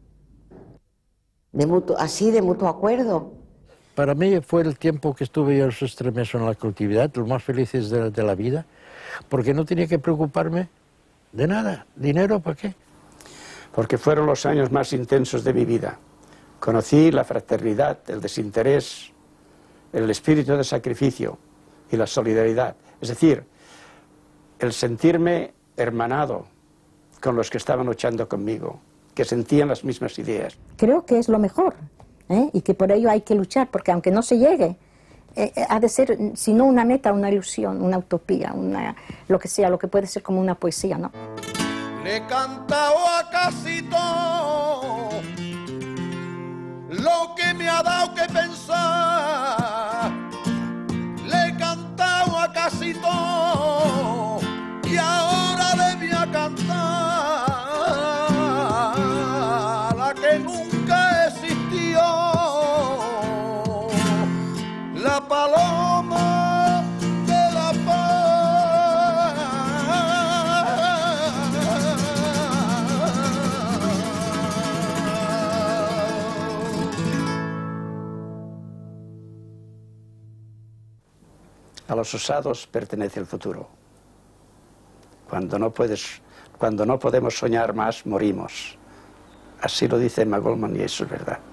de mutuo, así de mutuo acuerdo. Para mí fue el tiempo que estuve yo esos tres meses en la colectividad, los más felices de, de la vida, porque no tenía que preocuparme de nada. ¿Dinero para qué? Porque fueron los años más intensos de mi vida. Conocí la fraternidad, el desinterés, el espíritu de sacrificio y la solidaridad. Es decir, el sentirme hermanado con los que estaban luchando conmigo, que sentían las mismas ideas. Creo que es lo mejor. ¿Eh? Y que por ello hay que luchar, porque aunque no se llegue, eh, ha de ser, si no una meta, una ilusión, una utopía, una, lo que sea, lo que puede ser como una poesía, ¿no? Le he cantado a casi todo lo que me ha dado que pensar, le he cantado a casi todo y ahora le voy a cantar la que nunca existió, la paloma de la paz. A los osados pertenece el futuro. Cuando no puedes, cuando no podemos soñar más, morimos. Así lo dice Emma Goldman y eso es verdad.